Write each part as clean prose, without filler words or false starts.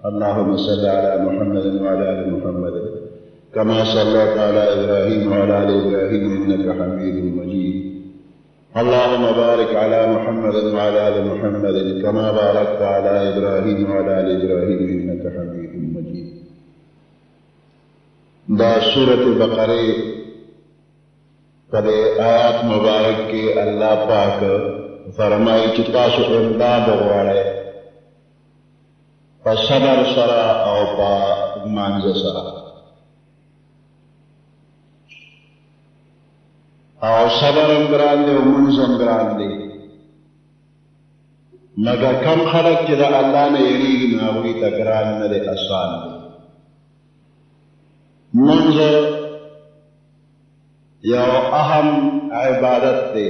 अल्लाहुम्मा सल्लि अला मुहम्मदिन व अला आलि मुहम्मद कमा सल्लैता अला इब्राहीम व अला आलि इब्राहीम इन्नका हमीदुम मजीद। अल्लाहुम्मा बारिक अला मुहम्मदिन व अला आलि मुहम्मदिन कमा बारकता अला इब्राहीम व अला आलि इब्राहीम इन्नका हमीदुम मजीद। दा सूरत बकरे पदे आयात मुबारक के अल्लाह पाक फरमाई कि तासु इमदाद गवाड़े पा सबर सरा और पा मांज सरा और सबर ग्रांदे और मुंजम ग्रांदे मगर कम खलक जिदा अल्लाह ने यरीग नावरी तकरान नदे आसान दे मंजर या अहम इबादत दे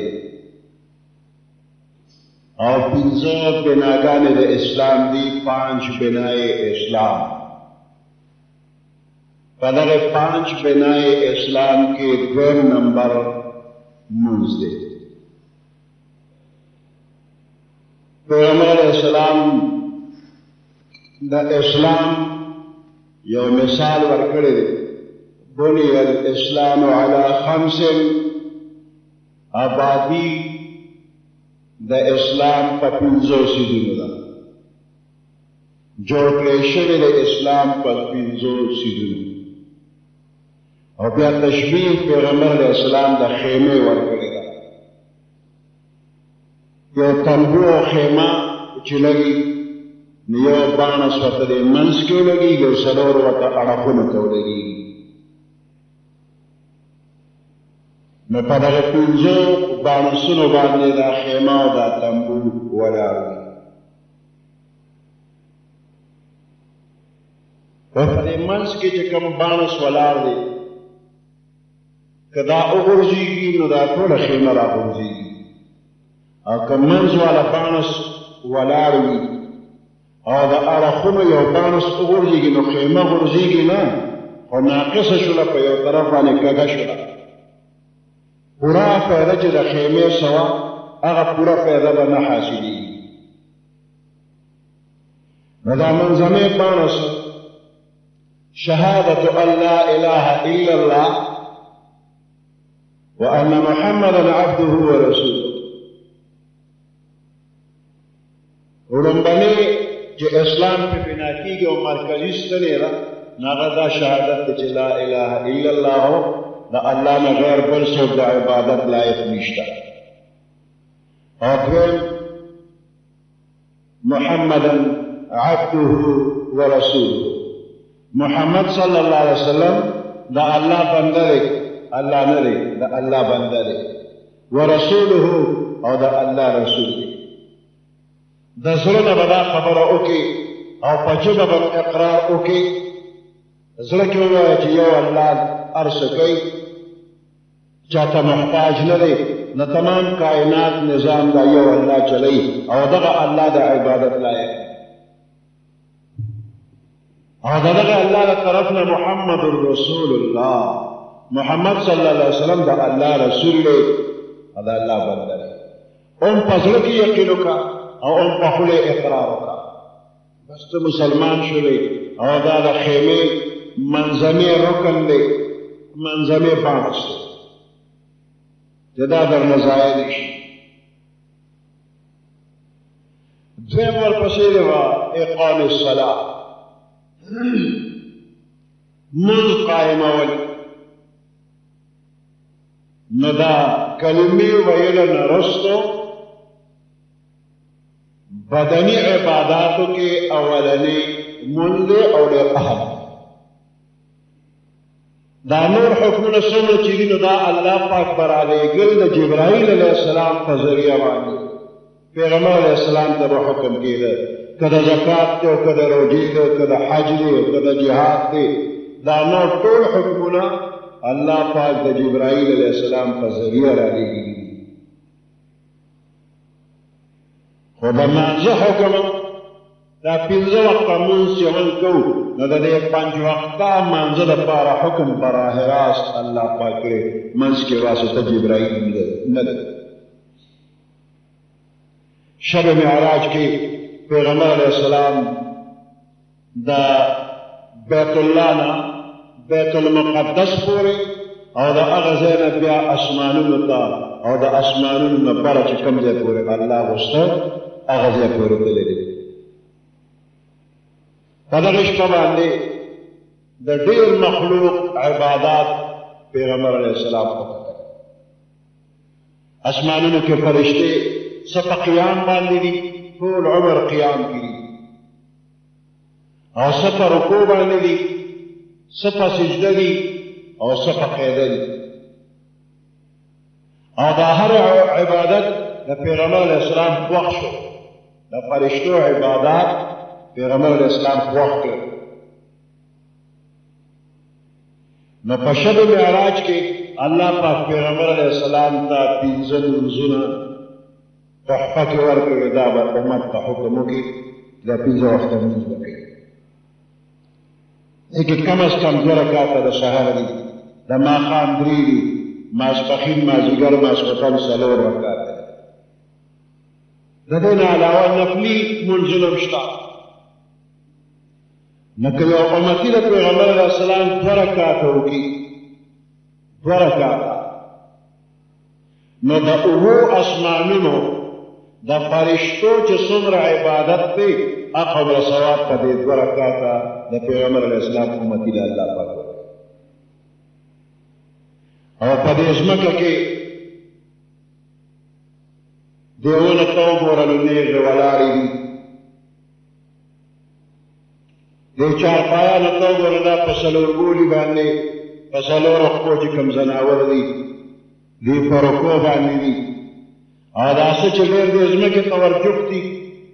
और पिंजो बिनागाने दे इस्लाम दी 5 बिनाए इस्लाम पदर 5 बिनाए इस्लाम के 2 नंबर मुंज दे। पैगंबर इस्लाम द इस्लाम यो मिसाल वर्कड़े बुनी अल इस्लाम अला 5 आबादी द इस्लाम पर 5 सीधुन जोड़ क्रेशन द इस्लाम पर 5 सीधुन और क्या तशबीह पैगंबर इस्लाम द खेमे वर्कड़ेगा यो तंबू और खेमा चिलगी नियो बाणस वतरे मंस क्यों लगी जो सरोर वत अड़खुन तो लगी मैं पदर 5 बाणसुनो बांधे दा खेमा दा तंबू वलागी और पदे मंस के जकम बाणस वलार दे कदा उगुर्जीगी नो दा थोड़ा खेमा रा उगुर्जीगी और कमंज वाला बाणस वलारवी और दा अड़खुनो यो बाणस उगुर्जीगी नो खेमा उगुर्जीगी ना और नाकिस शुला पे यो तरफ वाले कगा शुला पूरा पैदा जो खेमे सवा अगर पूरा पैदा बना हासिली नदा मंजमे बाणस शहादत अल्ला इलाहा इल्लल्लाह व अन्ना मुहम्मदन अब्दुहु व रसूलुहु उड़म्बने जो इस्लाम पे बिना की गई मरकजी स्तनेरा नागदा शहादत ला इलाहा इल्लल्लाह हो दा अल्लाह ने गैर बल से दा इबादत लायक निश्ता और फिर मुहम्मदन अब्दुहु व रसूलुहु मुहम्मद सल्लल्लाहु अलैहि वसल्लम दा अल्लाह बंदरे अल्लाह नरे दा अल्लाह बंदरे व रसूलुहु और दा अल्लाह रसूल दसरन बदा खबर ओके और पचब बन इकरार ओके जरा क्यों है कि यो अल्लाह अर्श कई चाहता मोहताज न रहे न तमाम कायनात निजाम दा यो अल्लाह चलई और दगा अल्लाह दा इबादत लाए और दगा अल्लाह दा तरफ न मुहम्मद रसूलुल्लाह मुहम्मद सल्लल्लाहु अलैहि वसल्लम दा अल्लाह रसूल ले अदा अल्लाह बंदर उन फजल की यकीन का और उन पहुले इकरार का बस तो मुसलमान शुले और दा खेमे मंजमे रुकन ले मंजमे बाणस जदा दर नजायद द्वेम वर पसेरे वा इकाम सला मुझ कायमवल नदा कलमी वयल नरस्तो बदनी इबादातों के अवलने मुंदे और अहम दानूर हुक्म सुन चीज़ दा अल्लाह पाक बराले गिल्द जिब्राइल अलैहिस्सलाम का जरिया वानी पैगंबर अलैहिस्सलाम तब हुक्म किया कदा ज़कात दे कदा रोज़ी दे कदा हज दे कदा जिहाद दे दानूर टोल हुक्मना अल्लाह पाक द जिब्राइल अलैहिस्सलाम का जरिया राली की खुदा मांझ हुक्म दा 5 वक्त मुंज चवन को न दे 5 वक्त मांझ द पारा हुक्म बराह रास्त अल्लाह पाक के मंज के वास्ते जिब्राइल न शब मेराज के पैगंबर अलैहिस्सलाम دا بیت الله نه بیت المقدس پورې او د هغه ځای نه بیا اسمانونو ته او د اسمانونو نه بره چې کوم ځای پورې الله غوښته هغه ځای پورې تللی دی. په دغه شپه باندې د ډېر مخلوق عبادات پیغمبر علیه السلام وکړل. اسمانونو کې فرشتې څه په قیام باندې دي، ټول عمر قیام کړي، او څه په رکوع باندې دي، څه په سجده دي، او څه په قیده دي. او دا هر عبادت د پیغمبر علیه السلام خوښ شو. د فرشتو عبادات پیغمبر علیه السلام خوښ کړل. نو په شب معراج کې الله پاک پیغمبر علیه السلام ته 15 لمونځونه تحفه کې ورکړي، دا به امت ته حکم وکړي دا 15 وخته لمونځ وکړي. لیکن کم از کم 2 رکعته د سهار دي، د ماښام 3 دي، ماسپښین مازدیګر ماسخوتن 4 رکعته دي. د دې نه علاوه نفلي لمونځونه هم شته. نو که یو امتي د پیغمبر علیه السلام 2 رکعته وکړي، 2 رکعته، نو د 7 اسمانونو د فرشتو چې څومره عبادت دی هغه به ثواب په دې 2 رکعته د پیغمبر علیه السلام امتي د الله پاک ورکړي. او په دې ځمکه کې دیوونه ته وګوره نو نیغې ولاړې دي، دې چارپایانو ته وګوره دا په 4 ګولي باندې په 4 خپو چې کوم ځناور دي دوی په رکوع باندې دي. او دا څه چې ډېر دې ځمکې ته ورجوخت دي،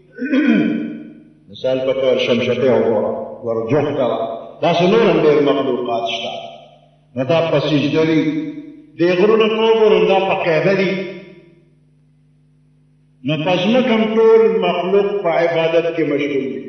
مثال په طور شمشتې وګوره ورجوخته وه، داسې نور هم ډېر مخلوقات شته. نو دا په سجده دي، دې غرونو ته وګورو دا په قیده دي. نو په ځمکه هم ټول مخلوق په عبادت کې مشغول دي.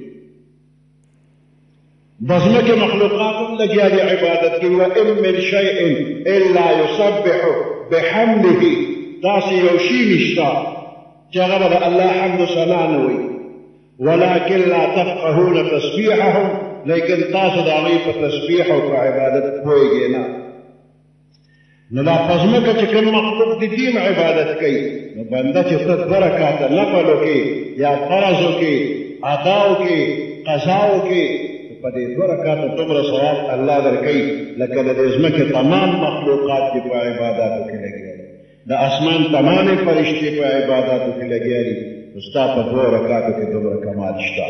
د ځمکې مخلوقات هم لګیا دي عبادت کې. وان من شیء الا یسبح بحمده، داسې یو شي نشته چې هغه به د الله حمد و ثنا نه وایي. ولکن لا تفقهون تسبیحهم، لیکن تاسو د هغوی په تسبیح او په عبادت پوهېږئ نه. نو دا په ځمکه چې کوم مخلوق د دې عبادت کوي، نو بنده چې ته 2 رکعته نفل وکړې یا فرض وکړې، ادا وکړې، قضا وکړې، په دې 2 رکعته دومره ثواب الله درکوي لکه د دې ځمکې تمام مخلوقات چې په عباداتو کې لګیا دي. د اسمان تمامې فرشتې په عباداتو کې لګیا دي، نو ستا په 2 رکعتو کې دومره کمال شته.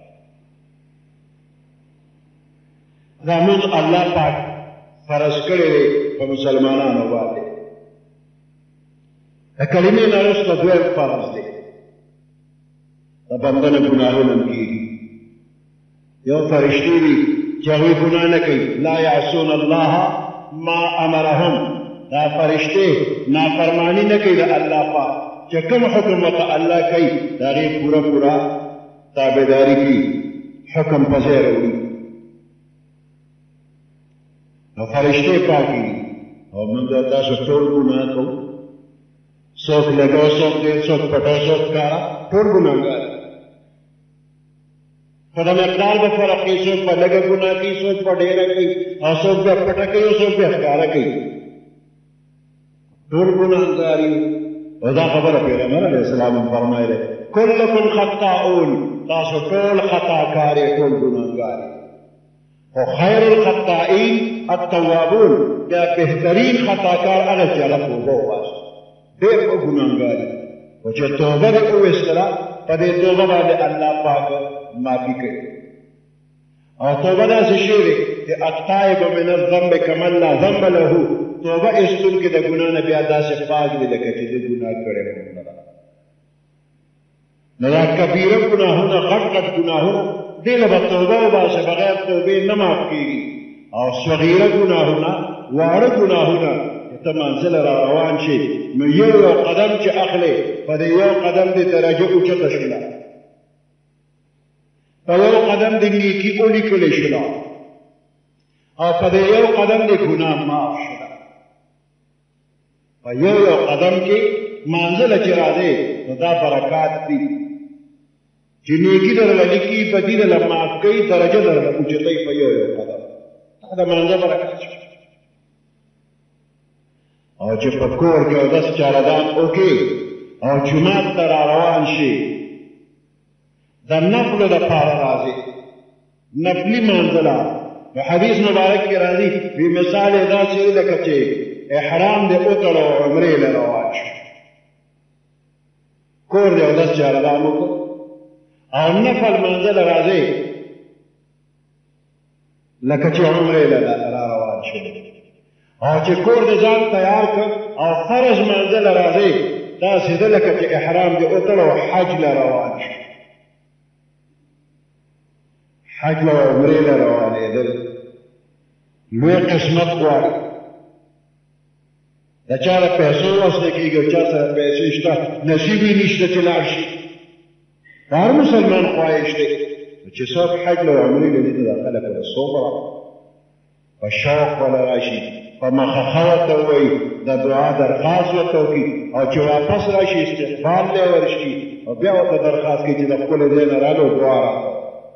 دا لمونځ الله پاک فرض کړی دی په مسلمانانو باندې. د کلمې نه وروسته 2 فرض دی. د بنده نه ګناهونه هم کېږي. یو فرشتې دي چې هغوی ګناه نه کوي، لا یعصون الله ما امرهم. دا فرشتې نافرماني نه کوي د الله پاک، چې کوم حکم ورته الله کوي د هغې پوره تابعداري کوي، حکم په ځای راوړي. نو فرشتې پاکې دي. او موږ تاسو ټول ګناه کوو، څوک لږه، څوک ډېر، څوک پټه، څوک ښکاره، ټول ګناهګار. په د مقدار به فرق کوي، څوک په لږه ګناه کوي، څوک په ډېره کوي، او څوک بیا پټه کوي او څوک بیا ښکاره کوي. ټول ګناهګار یو. او دا خبره پیغمبر علیه السلام هم فرمایلی، کلکم خطاؤون، تاسو ټول خطاکار یې، ټول ګناهګار یې. خو خیر الخطائین التوابون، بیا بهترین خطاکار هغه چې هغه توبه وباسي، ډېر ښه ګناهګار یې. خو چې توبه دې وویستله، په دې توبه باندې الله پاک معافي کوي. او توبه داسې شی دی چې التائب من الذنب کمن لا ذنب له، توبه ایستونکی د ګناه نه بیا داسې پاک دی لکه چې دې ګناه کړی هم نه ده. نو دا کبیره ګناهونه، غټ غټ ګناهونه، دې له به توبه وباسه، بغیر توبې نه معاف کېږي. او صغیره ګناهونه، واړه ګناهونه چې ته منزل را روان شي، نو یو قدم چې اخلې، په دې یو قدم دې درجه اوچته شوله، په یو قدم دې نیکي ولیکلې شوله، او په دې یو قدم دې ګناه معاف شوله. په یو قدم کې منزله چې راځې، نو دا برکات دي. چې نیکي درله لیکي بدي درله معاف کوي درجه درله اوچتوي په یو یو قدم دا د مانځه برکت شو او چې په کور کې اودس چارهدان وکړي او جومات ته را روان شي د نفلو دپاره راځي نفلي مانځله په حدیث مبارک کې راځي وی مثال یې داسې دی لکه چې احرام دې وتړه او عمرې له روان شو کور دې اودس چارهدان وکړو او نفل مانځله راځي لکه چې عمرې له را روان شو او چې کور دې ځان تیار کړ او فرض مانځله راځي داسې ده لکه چې احرام دې وتړه او حج له روان شو حج له عمرې له روانېدل لوی قسمت غواړي د چا له پیسو وس نه کېږي او چا سره پیسې شته نصیب یې نشته چې لاړ شي د هر مسلمان خواهش دی چې څوک حج له عمرې له دې د خلکو د صبر په شوق ولا راشي په مخه ورته ووایي د دعا درخواست ورته وکړي او چې واپس راشي استقبال لی ورشي او بیا ورته درخواست کوي چې د خپلې ځای نه رالو دعا راکړه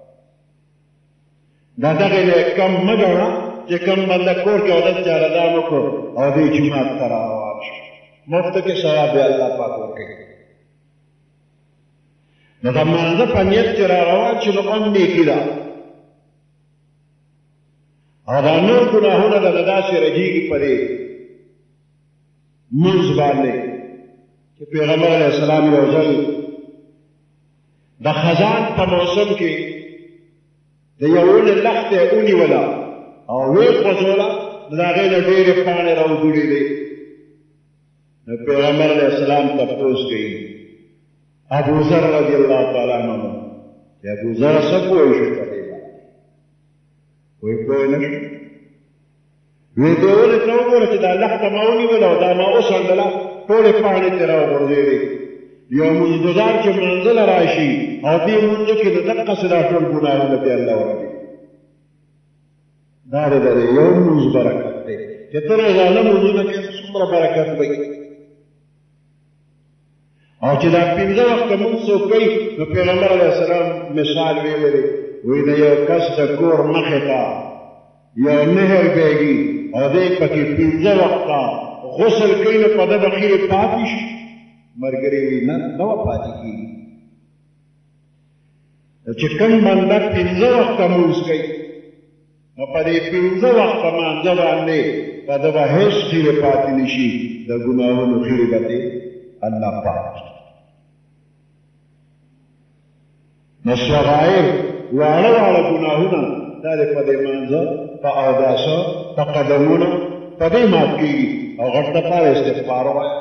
دا دغې نه کم مه ګڼه چې کم بنده کور کې اودس چارهدان وکړو او دې جومات ته را روان شو مفته کې ثواب یې الله پاک ورکوي نو د مانځه په نیت چې را روان شي نو هم نیکي ده او دا نور ګناهونه دله داسې رجېږي په دې مونځ باندې چې پیغمبر علیه السلام یو ځل د خزان په موسم کې د یو ونې لښته یې ونیوله او ویې خوځوله نو د هغې نه ډېرې پاڼې راوځوړېدې نو پیغمبر علیه السلام تپوس کوي ابوذر رضی الله تعالی عنه چې ابوذر څه پوه شو په دې باندې وایي پوه نه شو وی دې ونې ته وګوره چې دا لښته ما ونیوله او دا ما وڅنډله ټولې پاڼې ترې راوغورځېدې یو مزدودار چې منزله راشي او دې منځو کې د دقسې دا ټول ګناهونه دې الله ورکوي دا د یو مونځ برکت دی چې ته روزانه مونځونه کې څومره برکت وي او چې دا پنځه وخته مونځ څوک کوي نو پیغمبر علیه السلام مثال ویلی دی وایي د یو کس د کور مخې ته یو نهر بهږي او دی پکې پنځه وخته غسل کوي نو په ده به خیرې پاتې شي ملګري وایي نه نه به پاتې کېږي چې کوم بنده پنځه وخته مونځ کوي نو په دې پنځه وخته مانځه باندې په ده به هېڅ خیرې پاتې نه شي د ګناهونو خیرې به دې الله پاک نو صغایر واړه واړه ګناهونه دا دې په دې مانځه په اوداسه په قدمونو په دې مات کېږي او غټ دپاره استغفار ووایه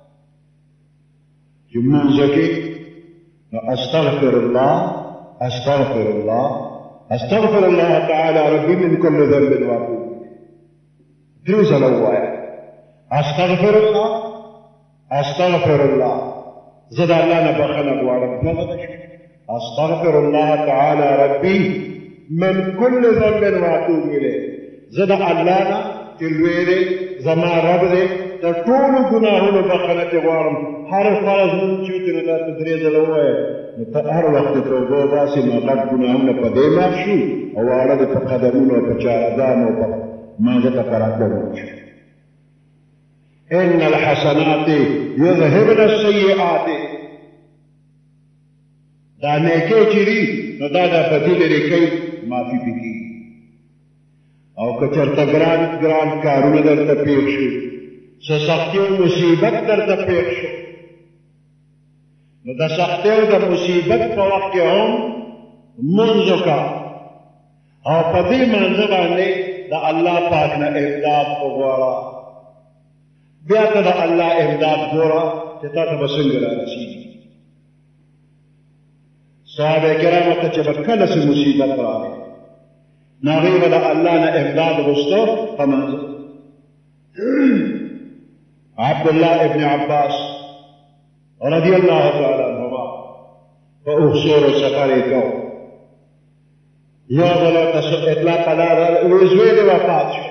چې مانځه کې نو استغفر الله استغفر الله استغفر الله تعالى ربي من كل ذنب واتوب درې ځله ووایه استغفر الله استغفر الله زه د الله نه بخښنه غواړم استغفر الله تعالى ربي من كل ذنب واتوب اليه زه د الله نه چې لوی دی زما رب دی د ټولو ګناهونو بخښنه ترې غواړم هر فرض لمونځ چې وکړې نو داسې درې ځله ووایه نو ته هر وخت د توبه وباسې نو غټ ګناهونه په دې مات شو او واړه دې په قدمونو او په چارهدانو او په مانځه ته پراته شو ان الحسنات یذهبن السیئات دا نیکۍ چې دي نو دا بدي لرې کوي معافي پې کېږي او که چېرته ګران کارونه درته پېښ شو څه سختي او مصیبت درته پېښ شو نو د سختۍ او د مصیبت په وخت کې هم مونځ وکړه او په دې مانځه باندې د الله پاک نه امداد وغواړه بیا ته د الله امداد ګوره چې تا ته به څنګه رارسېږي صحابه کرامو ته چې به کله څه مصیبت راغی نو هغوی به د الله نه امداد غوښته په مانځه عبدالله ابن عباس رضی الله تعالی عنهما په اوښ سفر یې کو یو ځل ورته اطلاع پلا راغله زوی دې وفات شو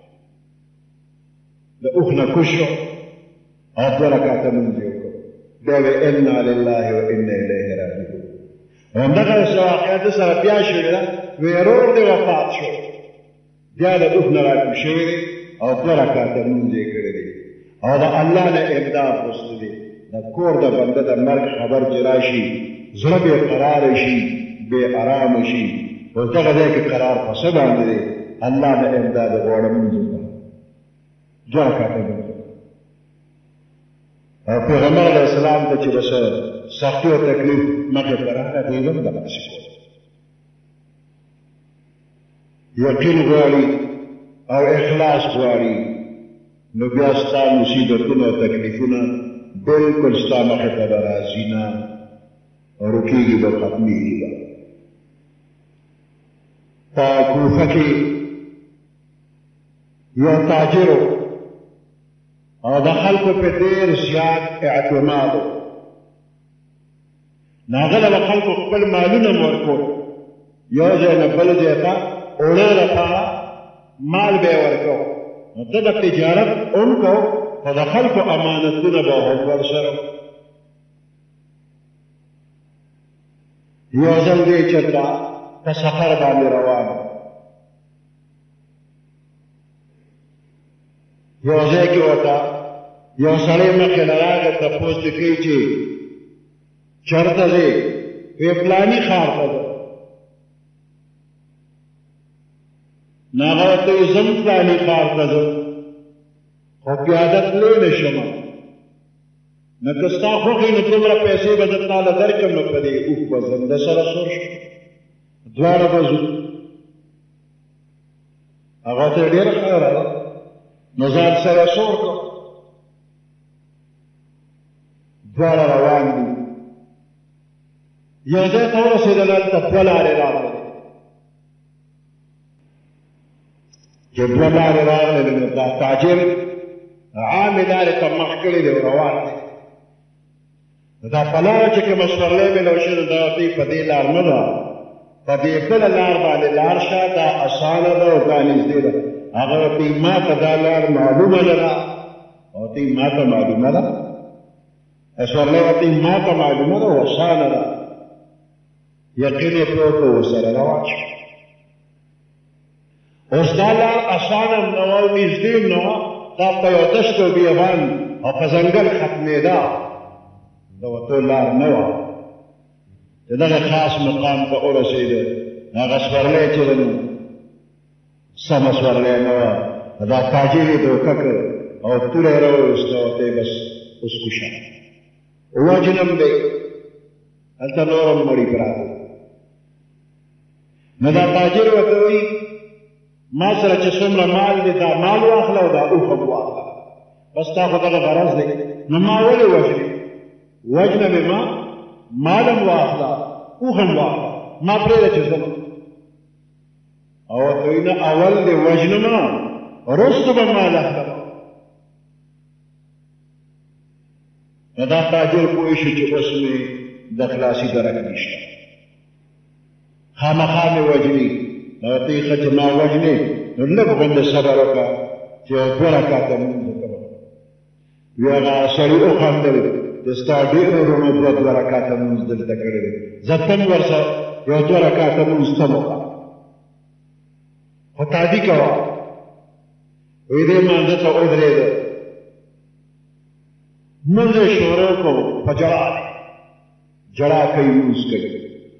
د اوښ نه کوز شو او دوه رکعته لمونځ یې وکړو بیا ویې انا لله و انا الیه راجعون همدغه واقعیت سره بیا شوې ده وی ورور دې وفات شو بیا د اوښ نه راکوز شوی دی او 2 رکعته لمونځ یې کړی دی او د الله نه امداد غوښتلی دی د کور د بنده د مرګ خبر چې راشي زړه بې قراره شي بې ارامه شي اوس دغه ځای کې قرار په څه باندې دی الله نه امداد غواړه لمونځ وکړه 2 رکعته لمونځ او پیغمبر علیه السلام ته چې بس سختي او تکلیف مخې ته راغله دوی هم دغسې کول یقین غواړي او اخلاص غواړي نو بیا ستا مصیبتونه او تکلیفونه بلکل ستا مخې ته به راځي نه رکېږي به ختمېږي به په کوفه کې یو تاجر او د خلکو په ډېر زیات اعتماد و نو هغه له خلکو خپل مالونه م ورکول یو ځای نه بل ځای ته اوړه لپاره مال به یې ورکو نو ته به تجارت هم کو خو د خلکو امانتونه به هم ورسره یو ځل دی چېرته په سفر باندې روان یو ځای کې ورته یو سړی مخکې نه راغی تپوس دې کوي چې چېرته ځې وی فلاني ښار ته ځم نو هغه ورته وایي زه هم فلاني ښار ته ځم خو پیاده تللی نه شمه نو که ستا خوښ وي نو دومره پیسې به زه تاله درکړم نو په دې اوښ به ځم د سره سور شو دواړه به ځو هغه ته یې ډېره خیره ده نو ځان سره سور کړ دواړه روان دي یو ځای ته ورسېدل هلته 2 لارې راغلې چې 2 لارې راغلې نو دا تاجر عامې لارې ته مخ کړی دی روان دی دا په لاره چې کومه سورلی میلو شي نو دا ورته په دې لار نه ده په دې بله لار باندې لاړ شه دا اسانه ده او دا نږدې ده هغه ورته ما ته دا لار معلومه نه ده ورته ما ته معلومه ده سورلی ورته ما ته معلومه ده او اسانه ده یقین یې پرې وکړو ورسره روان شو اوس دا لار اسانه هم نه وه او نږدې هم نه وه دا په یو دشت او بیابان او په ځنګل ختمېده د وتو لار نه وه چې دغه خاص مقام ته ورسېده هغه سورلی چې ده نو سمه سورلی نه وه دا تاجر یې دوکه کړ او توره یې راوویسته ورته یې بس اوس کوشه وجنم دی هلته نور هم مړي پراته نو دا تاجر ورته وایي ما سره چې څومره مال دی دا مال واخله او دا اوښ هم واخله بس تا خو دغه غرض دی نو ما ولې وژنې وجنه مې ما مال هم واخله اوښ هم واخله ما پرېږده چې ځم او ورته وایي نه اول دې وژنمه وروسته به مال اخلم نو دا تاجر پوه شو چې اوس مې د خلاصي درک نشته خامخا مې وژني نو ورته یې ښه چې ما وژنې نو لږ غوندې صبر وکړه چې 2 رکعته لمونځ وکړم وی هغه سړي وخندل چې ستا ډېرو وروڼو 2 رکعته لمونځ دلته کړی دی زه تم ورسره یو 2 رکعته لمونځ تم وکړه خو تادي کوه وی دې مانځه ته ودرېده لمونځ یې شروع کړو په ژړا دی ژړا کوي لمونځ کوي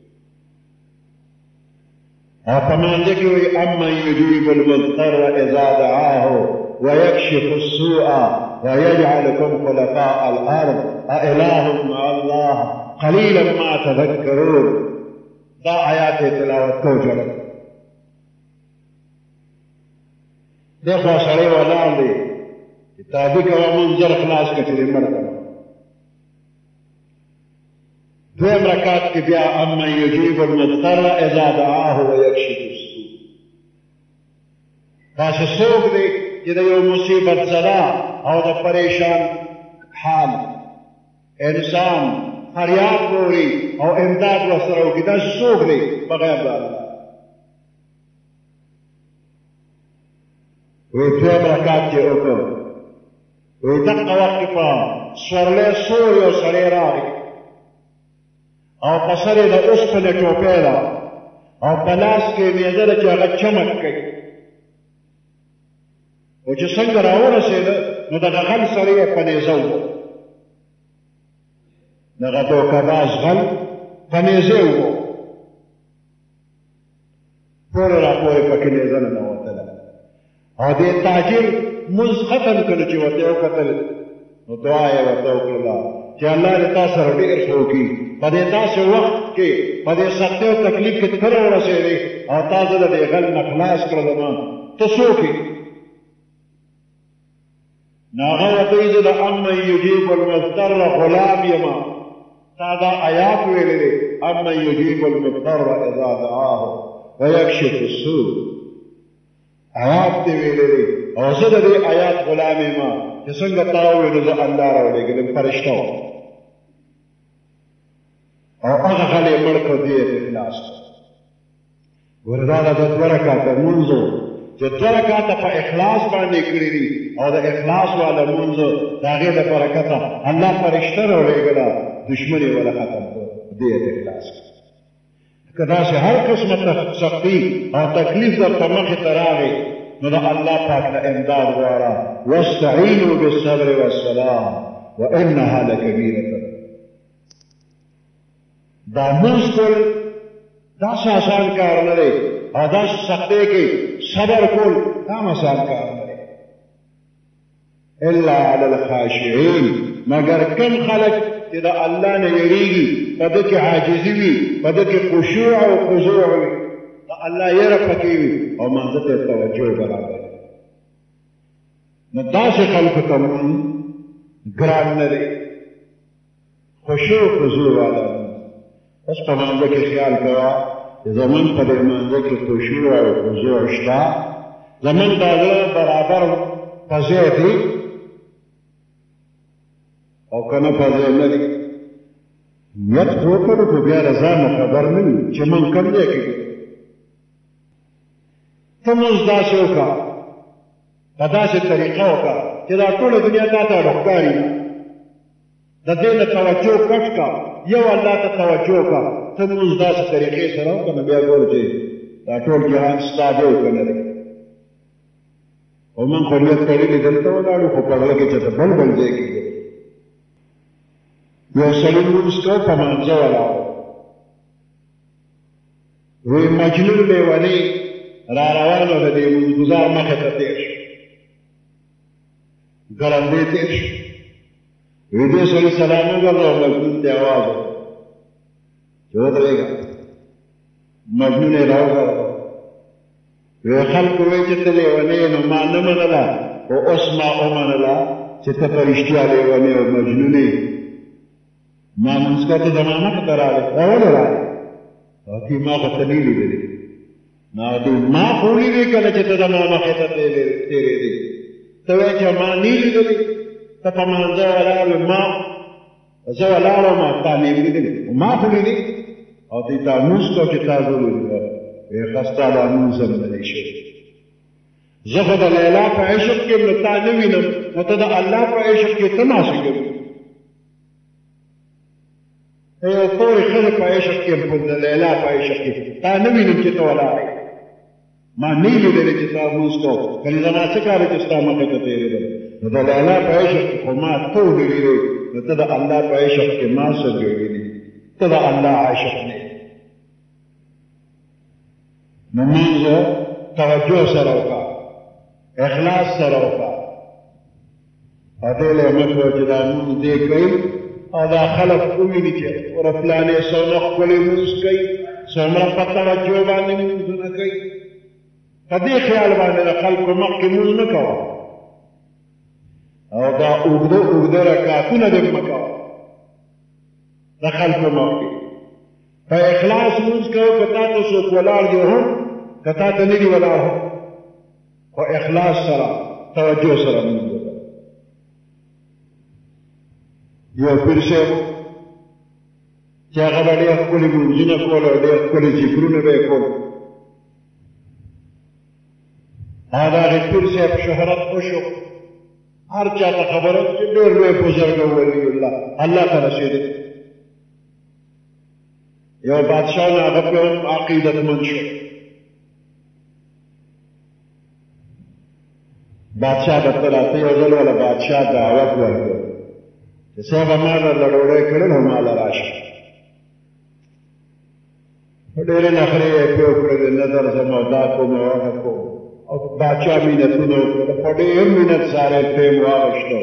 او په مانځه کې وایي امن یجیب المضطر اذا دعاه ویکشف السوء ویجعلکم خلفاء الارض اإله مع الله قلیلا ما تذکرون دا آیات تلاوت کو ژړل دی خو سړی ولاړ دی چې تادي کوه مونځ ژر خلاص کړه چې دې مړه کړه 2 رکعات کې بیا امن یجیب المضطر اذا دعاه ویکشف السوء تاسو څوک دی چې د یو مصیبت زده او د پریشان حال انسان فریاد ووري او امداد ورسره وکړي دا څوک دی بغیر د الله وی 2 رکعات چې وکړ وی دقه وخت کې په سورلی سور یو سړی راغی او پسره د اوسپنې ټوپۍ ده او په لاس کې نیزه ده چې هغه چمک کوي او چې څنګه راورسېده نو دغه غل سړی یې په نیزه ووهه دغه دوکهباز غل په نیزه ووهه پورې راپورې پکې نیزه ننوتله او دې تاجر مونځ ختم کړو چې ورته یې وکتل نو دعا یې ورته وکړله چې الله دې تا سره ډېر ښه وکړي په دې داسې وخت کې په دې سختۍ او تکلیف کې ته راورسېدې او تا زه د دې غل نه خلاص کړلم ته څوک یې نو هغه ورته وایي زه د امن یجیب المضطر غلام یمه تا دا آیات ویلې دی امن یجیب المضطر اذا دعاه ویکشف السوء آیات دې ویلې دی او زه د دې آیات غلام یم چې څنګه تا وویل نو زه الله راولېږلم فرشته وم او هغه غل یې مړ کړ دې یې خلاص کړ ګوره دا د 2 رکعاته لمونځ و چې 2 رکعاته په اخلاص باندې کړي دي او د اخلاص والا لمونځ د هغې د برکته الله فرشته راولېږله دشمن یې وله ختم کړ دې یې اخلاص کړ که داسې هر قسمه سختي او تکلیف درته مخې ته راغی نو د الله پاک نه امداد غواړه واستعینوا بالصبر والصلاة وانها لکبیرة دا مونځ کول داسې آسان کار نه دی او داسې سختۍ کې صبر کول دا هم آسان کار نه دی الا علی الخاشعین مگر کم خلک چې د الله نه یریږي په ده کې عاجزي وي په ده کې خشوع او خضوع وي د الله یره پکې وي او مانځه ته توجه برابر نو داسې خلکو ته مونځ ګران نه دی خشوع خضوع والا اوس په مانځه کې خیال کوه چې زمونږ په دې مانځه کې خشوع او خضوع شته زمونږ دا زړه برابر په ځای دی او کنه په ځای نه دی نیت خو وکړو خو بیا د ځان نه خبر نه وي چې موږ کوم ځای کې ته مونځ داسې وکړه په داسې طریقه وکړه چې دا ټوله دنیا تا ته ښکاري د دې نه توجه کټ کړه یو الله ته توجه کړه ته مونځ داسې طریقې سره وکړه نو بیا ګورو چې دا ټول جهان ستا دی او که نه دی او موږ خو نیت تړلي دلته ولاړو خو په زړه کې چې ته بل بل ځای کې یو سړي لمونځ کوه په مانځه ولاړ وی مجنون لیونی را روان و د دې لمونځګزار مخې ته تېر شو ګړندی تېر شو وی دې سړي سلام وګرځه او مجنون ته اواز وکړ چې ودرېږه مجنون یې راوګرځه وی خلکو وی چې ته لیونی نو ما نه منله خو اوس ما ومنله چې ته په رښتیا لیونی او مجنون یې ما مونځ کوه ته زما مخې ته راغلې دا ولې راغلې هغې ما خو ته نه لیدلې نو هغه ما خو ولیدې که نه چې ته زما مخې ته تېرېدې ته وایې چې ما نه لیدلې ته په مانځه ولاړ وې ما زه ولاړ وم تا نه یې لیدلې ما خو لیدې او دوی تا مونځ کوه چې تا زه ولیدې وایې ښه ستا دا مونځ هم نه دی شوی زه خو د لیلا په عشق کې نو تا نه وینم نو ته د الله په عشق کې ته ناسې کوې یو پورې ښځې په عشق کې د لیلا په عشق کې تا نه وینم چې ته ولاړې ما نه یې لیدلې چې تا مونځ کوه کنې زما څه کار چې ستا مخې ته تېرېدل نو د لیلا په عشق کې خو ما ته ولیدې نو ته د الله په عشق کې ما څه جوړېدې ته د الله عاشق نه نو مونځ توجه سره وکړه اخلاص سره وکړه او دې له مه کوه چې دا مونځ دې کوي او دا خلق وویني چې وره فلانې څومره ښکلی مونځ کوي څومره په توجه باندې مونځونه کوي په دې خیال باندې د خلکو مخکې مونځ مه کوه او دا اوږده اوږده رکعتونه دې مه کوه د خلکو مخکې په اخلاص مونځ کوه که تا ته څوک ولاړ دی هم که تا ته نه دي ولاړ هم خو اخلاص سره توجه سره مونځ وکړه یو پیر صاحب چې هغه به ډېر ښکلي مونځونه کول او ډېر ښکلي ذکرونه به یې کول او د هغې پیر صاحب شهرت وشو هر چا ته خبره چې ډېر لوی بزرګ او ولي الله ته رسېدلی یو بادشاہ نه هغه په عقیدتمند شو. بادشاہ د طلعت یو ځل ولا بادشاہ دعوت ورکړ چې صاحب ما درله ډوډۍ کړل او ما له راشه. ډېرې نخرې یې پرې وکړلې نه درځم او دا کوم او هغه کوم او بادشاہ مینتونه وکړل. په ډېر مینت سره ټیم واغېسته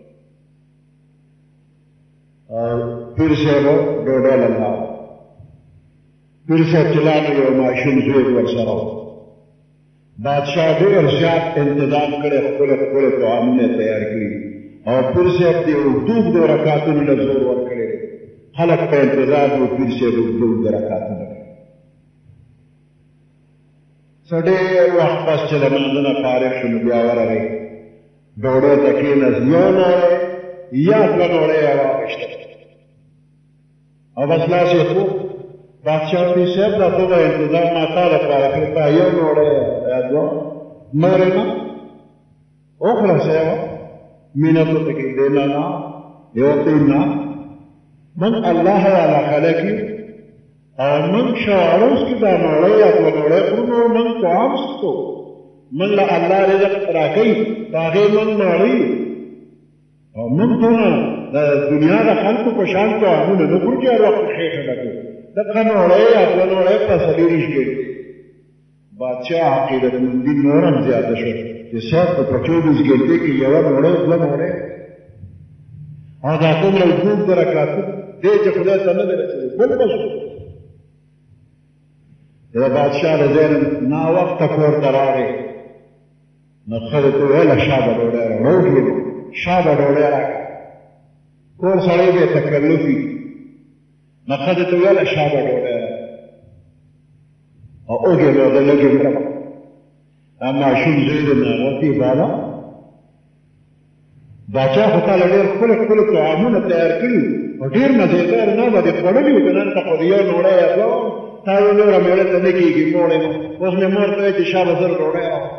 او پیر صاحب ډوډۍ له لاړ. پیر صاحب چې لاړ یو ماشوم زوی ورسره و. بادشاہ ډېر زیات انتظام کړی، خپلې طعامونه تیار کړي او پیر صاحب د اوږدو رکعتونو له زور ورکړی. خلک په انتظار و پیر صاحب اوږدو رکعتونه کوي. څه ډېر وخت پس چې د لمانځه نه فارغ شو نو بیا ورغی ډوډۍ ته کېناست. یو نوړی یا دوه نوړۍ یې واخېسته او بس لاس یې خوږ. بادشاہ ورته صاحب دا څومره انتظام ما تا لپاره کړی، تا یو نوړی یا دوه نورې نه وخوره صاحبه. مینه تو ته کېږدې نه نه یو ته نه من الله والا خلک یو او من شعروس کې دا نوړی یا دوه نوړی خورو نو من طعام څښو. من له الله رزق راکوي په هغې من ناړی یو او من دونه د دنیا د خلکو په شان طعامونه نه خورو چې هر وخت خېټه ډکوي. دغه نوړی یا دوه نوړی په څلېرویشت ګرځي. بادشاہ عقیدتمندي نور هم زیاته شوه چې صاحب په 24 ګنټې کې یوه نوړی دوه نوړی او دا دومره اوږد رکعتونه دی چې خدای ته نه دی رسېدلی بل به شو. د بادشاہ د ځای نه ناوخته کور ته راغی نو ښځې ته وویله شابه ډوډۍ راوړه. وګورې شابه ډوډۍ راکړه. کور سړی به یې تکلف وي نو ښځې ته وویله شابه ډوډۍ راکړه او اوږې به د لږې مړه دا ماشوم زوی د ناغوتې بابا باچا خو تا له ډېر ښکلي طعامونه تیار کړي او ډېر مزېدار نه به دې خوړلي وو که نن ته خو د یو نوړی یا دوه تا ویل نوره مېړه ته نه کېږي موړ یم. اوس مې مور ته وایي چې شابه زر ډوډۍ راوړه.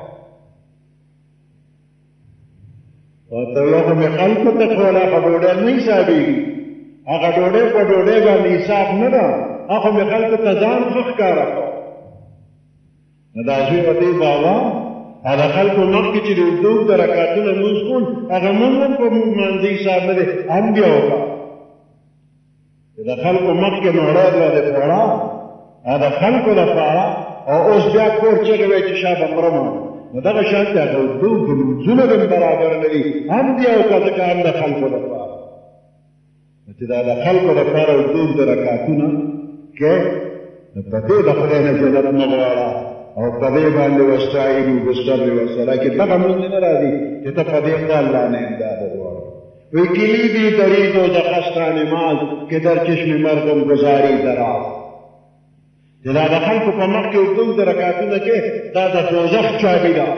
ورته ویل خو مې خلکو ته ښوله خو ډوډۍ نه حسابېږي. هغه ډوډۍ په ډوډۍ باندې حساب نه ده، هغه خو مې خلکو ته ځان ښه ښکاره کړه. نو دا زوی ورته وایي بابا هغه خلکو مخکې چې د اوږدو رکعتونه لمونځ کول هغه مونځ هم په لمانځه حساب نه دی، هم بیا وکړه. چې د خلکو مخکې نوړی دوه دې خوړه د خلکو لپاره او اوس بیا کور چغې وایي چې شابه مرمه. نو دغه شانتې هغه اوږدو لمونځونه به برابر نه دي، هم بیا وکړه ځکه هم د خلکو لپاره. نو چې دا د خلکو لپاره اوږدو رکعتونه کې نو په دې د خدای نه جنت مه غواړه او په دې باندې واستعینوا بالصبر والصلاة کې دغه مونځ نه راځي چې ته په دې خدای الله نه امداد وغواړې. وی کلیدی دری دوزخستان نماز که در چشم مردم گذاری دراز. چې دا د خلکو په مخ کې اوږد رکعتونه کې دا د دوزخ چابي ده.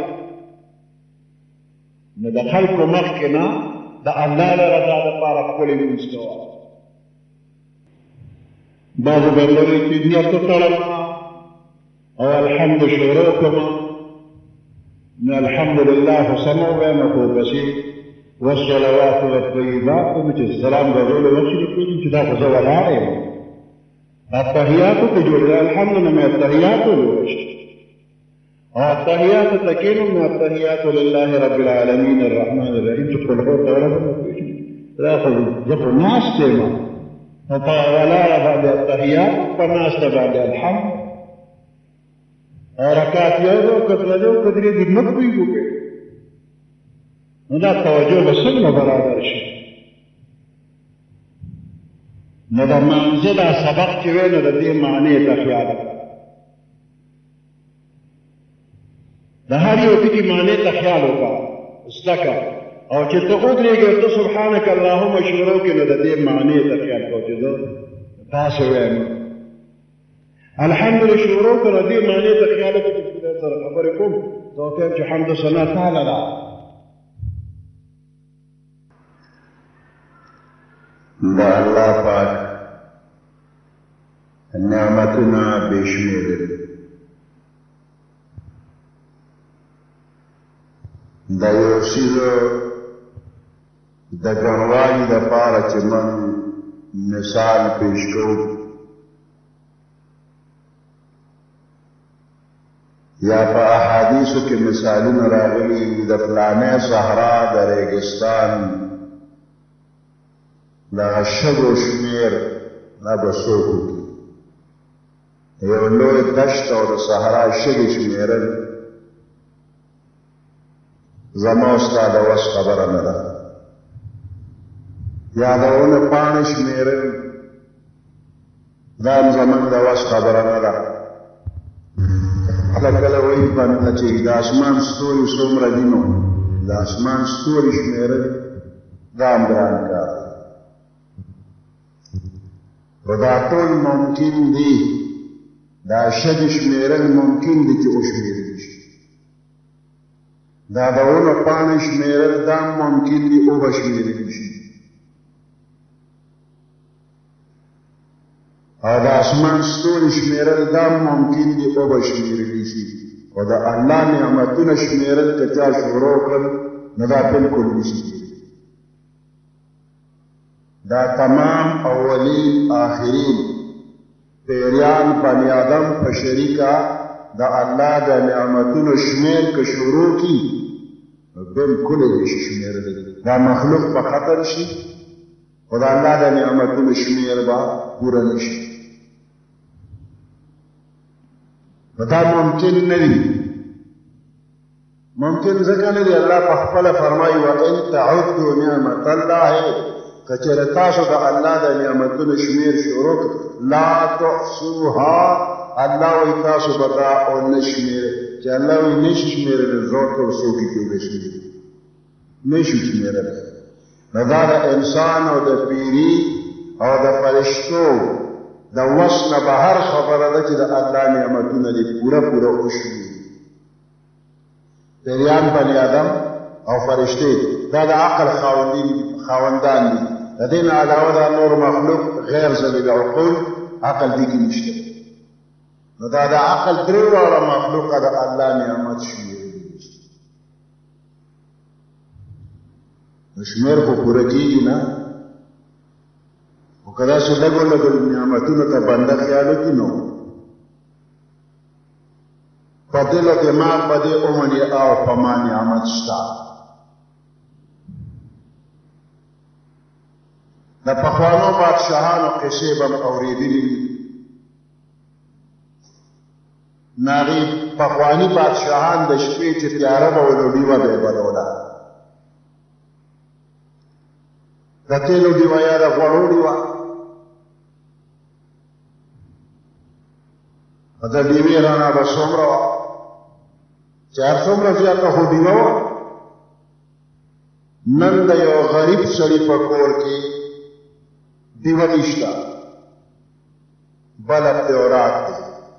نو د خلکو مخ کې نه د الله د رضا دپاره ښکلې لمونځ کوه. بعضو بندو وایي چې نیت وتړم او الحمد شروع کومه نو الحمدلله خو سمه ووایم خو پسې والصلوات والطیبات کوم چې سلام غږول وشي نو پوهېږم چې دا خو زه ولاړ یم. التحیاتو کې جوړ دی الحمد نه مې التحیاتو وویشت او التحیاتو ته کښېنم نو التحیاتو لله رب العالمین الرحمن الرحیم چې قل هو ته ورغلم نو پوهېږم دا خو زه خو ناست یم نو په ولاړه باندې التحیات په ناسته باندې الحمد او رکعت یو دی او که دوه دی او که درې دي نه پوهېږو پرې نو دا توجه به څنګه برابر شي. نو د مانځه دا سبق چې وی نو د دې معنې ته خیال کړه. د هر یو ټکي معنې ته خیال وکړه زده کړه او چې ته ودرېږې ته سبحانک اللهم شروع کړې نو د دې معنې ته خیال کوه چې زه تاسو وایم الحمد شروع کړه دې معنې ته خیال وکړه چې خدای سره خبرې کوم زه ورته وایم چې حمد و ثنا تعالی ده. دا الله پاک نعمتنا بشمیر دي. دا یو څیز د ګڼوالي دپاره چې من مثال پیش کوو یا په احادیثو کې مثالونه راغلي د فلانه صحرا د ریګستان دغه شګو شمېر دا به څوک وکړي یو لوی دشت او د صحرا شګې شمېرل زما او ستا د وس خبره نه ده یا د ونو پاڼې شمېرل دا هم زموږ د وس خبره نه ده کله کله وایي بنده چې د اسمان ستوري څومره دي نو د اسمان ستوري شمېرل دا هم ګران کار دی خو دا ټول ممکن دي دا شګې شمېرل ممکن دي چې وشمېرل شي دا د ونو پاڼې شمېرل دا هم ممکن دي وبشمېرل شي او د اسمان ستوري شمېرل دا هم ممکن دي وبشمېرل شي خو د الله نعمتونه شمېرل که چا شروع کړل نو دا بالکل نشي دا تمام اولین آخرین پیریان بنی آدم په شریکه د الله د نعمتونو شمیر که شروع کی بالکل نشي شمېرلی دا مخلوق په خطر شي خو د الله د نعمتونو شمیر به پوره نشي دا ممکن نه دي ممکن ځکه نه دي الله په خپله فرمایي وان تعدوا نعمت الله که چېرې تاسو د الله د نعمتونو شمیر شروع لا تحصوها الله وایي تاسو به دا ونه شمېرئ چې الله وایي نشي شمېرلی زور ته څوک یې کېدی شي نشي شمېرلی نو دا د انسان او د پیري او د فرشتو د وس نه بهر خبره ده چې د الله نعمتونه دې پوره پوره وشمېري پیریان بني آدم او فرشتې دا د عقل خاوندان دي د دې نه علاوه دا نور مخلوق غیر ذوي العقول عقل دې کې نشته نو دا د عقل درې واړه مخلوقه د الله نعمت شمېرلی نو شمېر خو پوره کېږي نه خو که داسې لږو لږو نعمتونو ته بنده خیال وکړي نو په دل او دماغ به دې ومني او په ما نعمت شته د پخوانو بادشاهانو قصې به م اورېدلي وي ناغې پخواني بادشاهان د شپې چې تیاره به ولو ډیوه به یې بلوله د تیلو ډیوه یا د غوړو ډیوه د ډیوې رڼا به څومره وه چې هر څومره زیاته خو ډیوه وه نن د یو غریب سړي په کور کې ډیوه نشته بلب دی او رات دی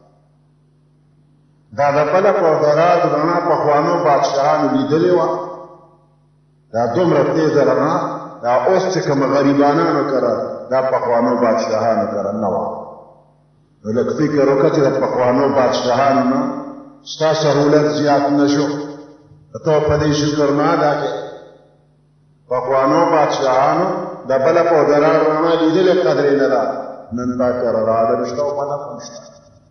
دا د بلب او د رات رڼا پخوانو بادشاهانو لیدلې وه دا دومره تیزه رڼا دا اوس چې کوم غریبانانو کره دا پخوانو بادشاهانو کره نه وه نو لږ فکر وکړه چې د پخوانو بادشاهانو نه ستا سهولت زیات نه شو ته په دې شکر نه ادا کړې پخوانو بادشاهانو د بلب او د رڼا رڼا لیدلې قدرې نه ده نن تا کره راډیو شته او بلب هم شته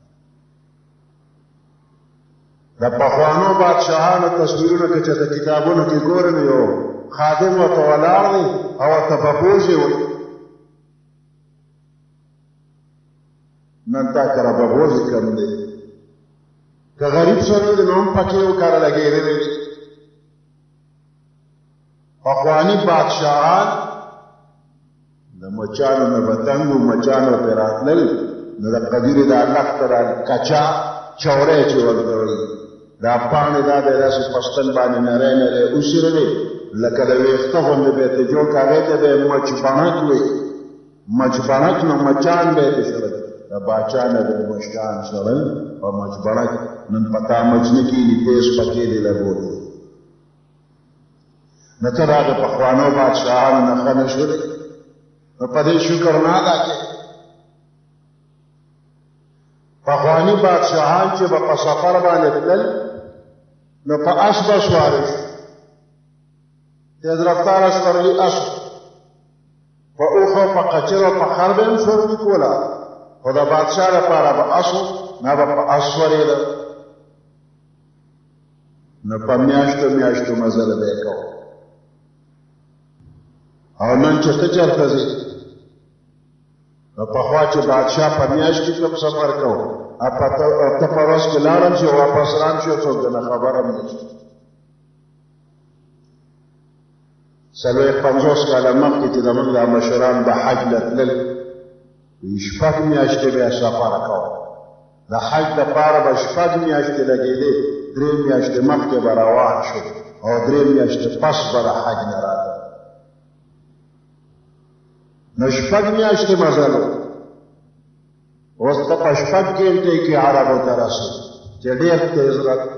د پخوانو بادشاهانو تصویرونه که چېرته کتابونو کې ګورې نو یو خادم ورته ولاړ دی او ورته ببوزې وي نن تا کره ببوزې کم دی که غریب سړی دی نو هم پکې یو کاره لګېدلی دی پخواني بادشاهان د مچانو نه به تنګ و مچانو پرې راتلل نو د قدیرې دا لښته دا کچا چوری چې ورته وایي دا پاڼې دا دی داسې پستن باندې نری نری اوسېرلې لکه د ویښته غوندې به یې ته جوړ کړه هغې ته به یې مچ بڼک وایي مچ بڼک نو مچان به یې ته شړل د باچا نه به یې مچان شړل په مچ بڼک نن په تا مچ نه کېږي تیز پکې دې لګولې نو ته دا د پخوانو بادشاهانو نه ښه نه شولې نو په دې شکر نه ادا کړې پخواني بادشاهان چې به په سفر باندې تلل نو په اس به سواره شو تیز رفتاره سپرلي اس په اوښو په قچر او په خر به هم سورلي کوله خو د بادشاه لپاره به اس نه به په اس سورېده نو په میاشتو میاشتو مزل به یې کوو. او نن چې ته چېرته ځې نو پخوا چې بادشاه په میاشت کې کوم سفر کوو ته په ورځ کې لاړم چې واپس رام شو څوک دنه خبره هم نشته. 50 کاله مخکې چې زموږ دا مشران به حج له تلل 6 میاشتې به یې سفر کوو. د حج دپاره به 6 میاشتې لګېدې، 3 میاشتې مخکې به روان شو او 3 میاشتې پس به د حج نه راته. نو 6 میاشتې مزل و. اوس ته په 6 ګنټې کې عربو ته رسې چې ډېر تېز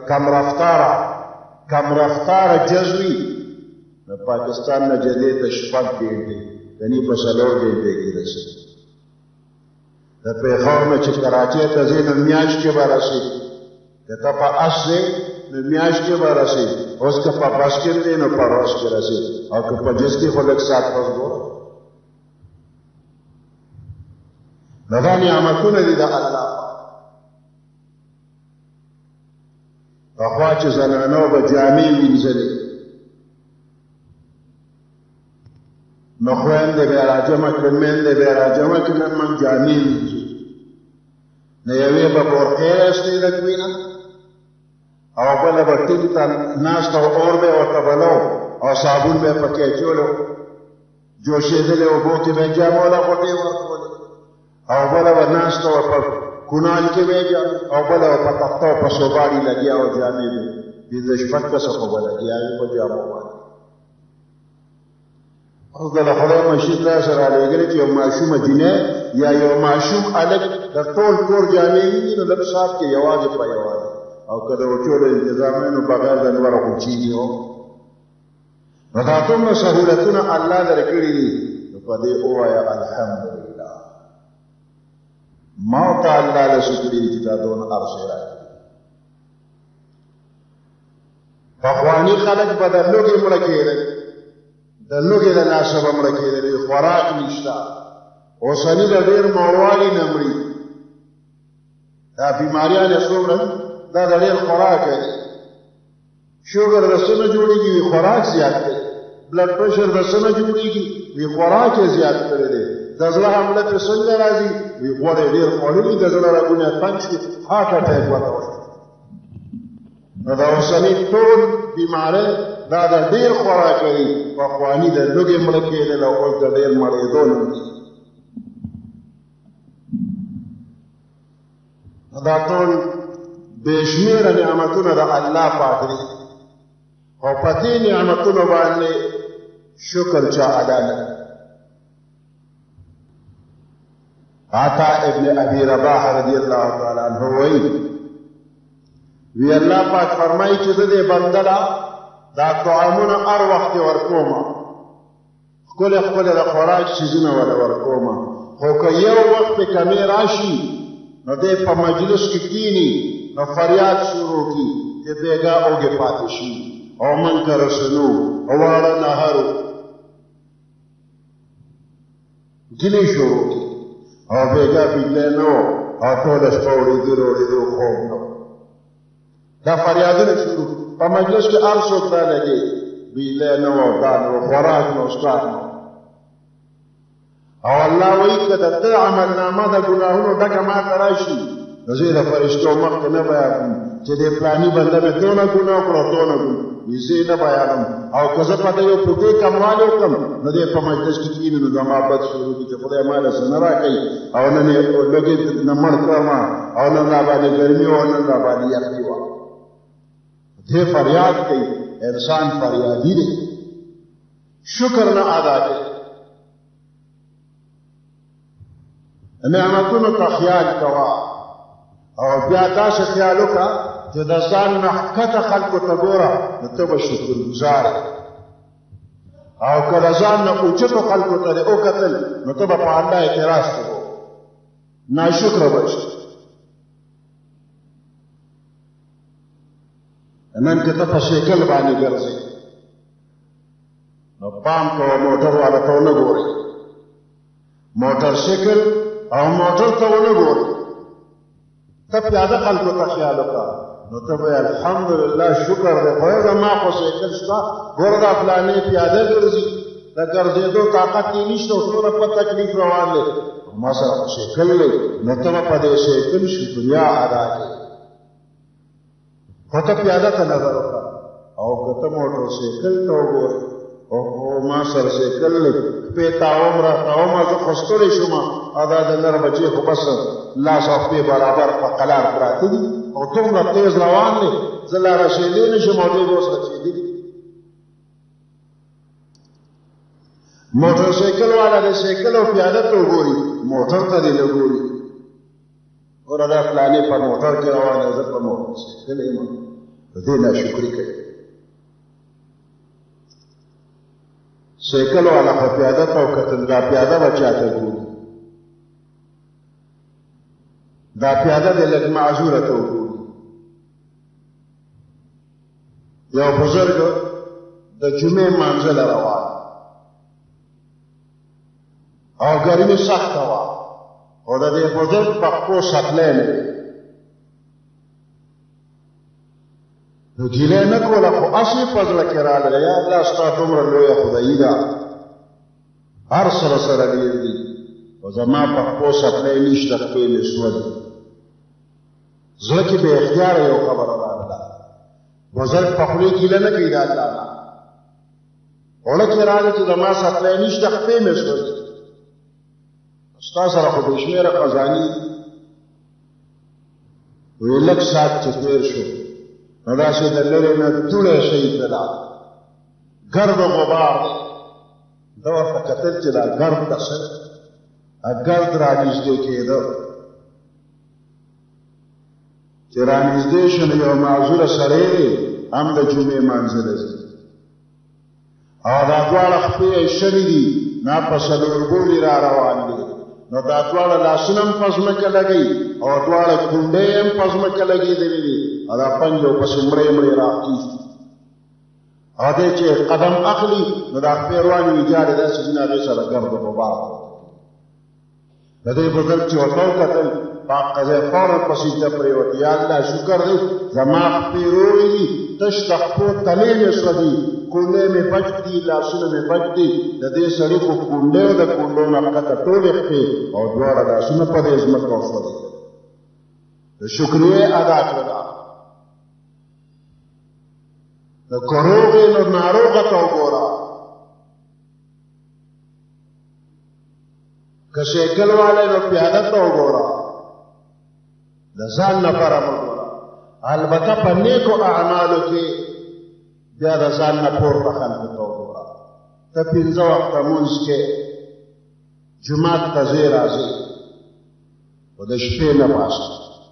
کم رفتاره جزوي د پاکستان نه جدې ته 6 ګنټې کني په 4 ګنټې کې رسې. د پېښور نه چې کراچۍ ته ځې نو میاشت کې به رسې. که ته په اس ځې نو میاشت کې به رسې. اوس که په بس کې ځې نو په ورځ کې رسې. او که په جز کې خو لږ ساعت پس ګوره. نو دا نعمتونه دي د الله. پخوا چې زنانو به جامې وینځلې نو خویندې به یې راجمع کړې، میندې به یې راجمع کړې، نن موږ جامې وینځو. نو یوې به بورقې راستې د کوینه او بله به ټینګ ته ناسته او اور به یې ورته بلو او صابون به یې پکې اچولو، جوشېدلې اوبو کې به یې جامو له غوټې ورکولې او بله به ناسته وه په کونال کې به یې جامې او بله به په تخته او په سوباړي لګیا وه جامې به 15 کسه خو به لګیا وي په جامو باندې. اوس د خدای مشید را سره رالیږلې چې یو ماشومه جینۍ یا یو ماشوم هلک د ټول کور جامې ویني نو لږ ساعت کې یوازې په یوازې او که د وچولو انتظام وي نو بغیر د نوره غوچېږي. نو دا دومره سهولتونه الله درکړي دي نو په دې ووایه الحمدلله. ما ته الله له شکرې چې دا دونه هر شی راکړي. پخواني خلک به د لوږې مړه کېدل، د لوږې د لاسه به مړه کېدلې، خوراک نشته. اوسني د ډېر موړوالي نه مري. دا بیماریان یې څومره دا د ډېر خوراک دی. شوګر د څه نه جوړېږي؟ وي خوراک زیات دی. بلډ پرشر د څه نه جوړېږي؟ وي خوراک یې زیات کړی دی. د زړه حمله پرې څنګه راځي؟ وي غوړ یې ډېر خوړلي، د زړه رګونه یې تنګ شي، هارټ اټیک ورته وشو. نو د اوسني ټول بیمارۍ دا د ډېر خوراک کوي. پخواني د لوږې مړه کېدل او اوس د ډېر مړېدو نه دي. دا ټول بې شمېره نعمتونه د الله پاک دي او په دې نعمتونو باندې شکر چا ادا نه کړي. عطا ابن ابي رباح رضی الله تعالی عنہ وی الله پاک فرمایي چې د دې بنده دا طعامونه هر وخت ورکومه، ښکلې ښکلې د خوراک چیزونه وله ورکومه، خو که یو وخت پې کمې راشي نو دی په مجلس کې کینی نو فریاد شروع کی چې بیګا اوږې پاتې شي او من که رسنو او واړه نهرو ګیلې شروع کی او بیګا بجلی نه و او ټوله شپه وړېدو خوب نه و. دا فریادونه شروع په مجلس کې هر څوک دا لګي بجلی نه و دا نه و خوراک نه و څښاک نه و. او الله وایي که د ده عملنامه د ګناهونو ډکه ماته راشي نو زه یې د فرشتو مخکې نه بیانوم چې دې فلاني بنده مې دونه ګناه وکړو دونه ګناه وي زه یې نه بیانوم. او که زه په ده یو فوټې کموالی وکړم نو دی په مجلس کې کښېني نو زما بد شروع کړي چې خدای ما له څه نه راکوي او نن یې لوږې نه مړ کړم او نن را باندې ګرمي وه نن را باندې یخني وه. دې فریاد کوي. انسان فریادي دی، شکر نه ادا کوي. نعمتونو ته خیال کوه او بیا داسې خیال وکړه چې د ځان نه ښکته خلکو ته ګوره نو ته به شکرګزار او که د ځان نه اوچتو خلکو ته دې وکتل نو ته به په الله اعتراض کوو، ناشکره به شي. نن که ته په سیکل باندې ګرځې نو پام کوه موټر والا ته ونه ګورې، موټر سیکل او موټر ته ونه ګورې، ته پیاده خلکو ته خیال وکړه نو ته به الحمدلله شکر دی خو زما خو سایکل شته ګوره دا فلانې پیاده ګرځي د ګرځېدو طاقت یې نشته او څومره په تکلیف روان دی ما سره خو سایکل دی نو ته به په دې سایکل شکریا ادا کړې خو ته پیاده ته نظر وکړه او که ته موټر سایکل ته وګورې او ما سره سایکل دی پې تاوم را تاوم زه خو ستړی شوم او دا د نر بچې خو بس لاس او پې برابر په قلار پراته دي او دومره تیز روان دی زه لا رسېدی نه شم او دوی به اوس رسېدي موټر سایکل والا د سایکل او پیاده ته وګوري موټر ته دې نه ګوري ګوره دا فلانې په موټر کې روان دی زه په موټر سایکل یم د دې ناشکري کوي سایکل والا خو پیاده ته وکتل دا پیاده به چاته ګوري دا پیاده دې لږ معذوره ته وګوري یو بزرګ د جمعې لمانځه له روان او ګرمي سخته وه او د دې بزرګ په پښو سپلی نه وي نو ګیله نه کوله خو هسې په زړه کې راغله یا الله ستا دومره لویه خدایي ده هر سره سره ډېر دي او زما په پښو سپلی نشته پښې مې سوځي زړه کې بې اختیاره یو خبره راغله بزرګ په خولې ګیله نه کوي د الله نه اوړه کې راغله چې زما سپلی نشته پښې مې سوځي ستا سره خو بې شمېره خزاني وی لږ ساعت چې تېر شو نو داسې د لرې نه دوړی شي تله ګرد و غبار دی ده ورته کتل چې دا ګرد ته څه ګرد را نږدې کېده چې را نږدې شو نو یو معذوره سړی دی هم د جمعې لمانځه له ځي او دا دواړه خپې یې شلي دي نه په څلورګولي را روان دي نو دا دواړه لاسونه هم په ځمکه لګوي او دواړه کونډې هم په ځمکه لګېدلې دي او دا پنجه ورپسې مړې مړې راخېږي او دی چې قدم اخلي نو دا خپې روانې وي جاړې داسې دي نه هغې سره ګرد و غبار د دې بزرګ چې ورته وکتل په حقه ځای فوراً په سجده پرېوت یا الله شکر دی زما خپې روغې دي تش د خپو تلې مې سوځي کونډې مې بچ دي لاسونه مې بچ دي د دې سړي خو کونډې او د کونډو نه ښکته ټولې خپې او دواړه لاسونه په دې ځمکه وسوځېدل د شکریې ادا کړله د که روغې نو ناروغه ته وګوره که سایکل والی نو پیاده ته وګوره د ځان لپاره مه ګوره البته په نیکو اعمالو کې بیا د ځان نه پورته خلکو ته وګوره ته پنځه وخته لمونځ کې جومات ته ځې راځې خو د شپې نه پاسه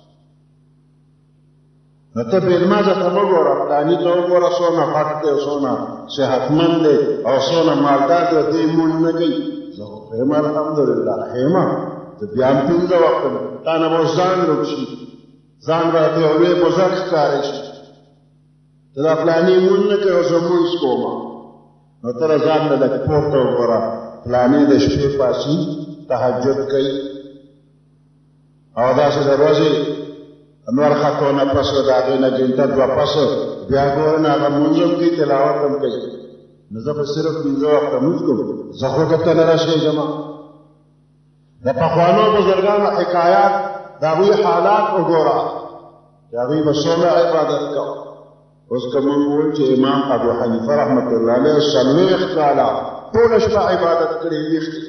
نو ته بې لمانځه ته مه ګوره فلاني ته وګوره څونه غټ دی او څونه صحتمند دی او څونه مالدار دی دی مونځ نه کوي زه خو ښیم الحمدلله ښیمه زه بیا هم پنځه وخته تا نه به اوس ځان لوټ شي ځان راته یو لوی بزرګ ښکارې شي ته دا فلاني مونځ نه کوې او زه مونځ کومه نو ته له ځان نه لږ پورته وګوره فلاني د شپې پاسي تهجد کوي او داسې د ورځې نور خطو نه پس د هغې نه ګنټه دوه پس بیا ګورې نه هغه لمونځ هم کوي تلاوت هم کوي نو زه به صرف پنځه وخته لمونځ کوم زه خو درته نه رسېږم د پخوانو بزرګانو حکایات د هغوی حالات وګوره چې هغوی به څومره عبادت کوه اوس که موږ وویل چې امام ابو حنیفه رحمت الله علیه 40 کاله ټوله شپه عبادت کړې ویښ دی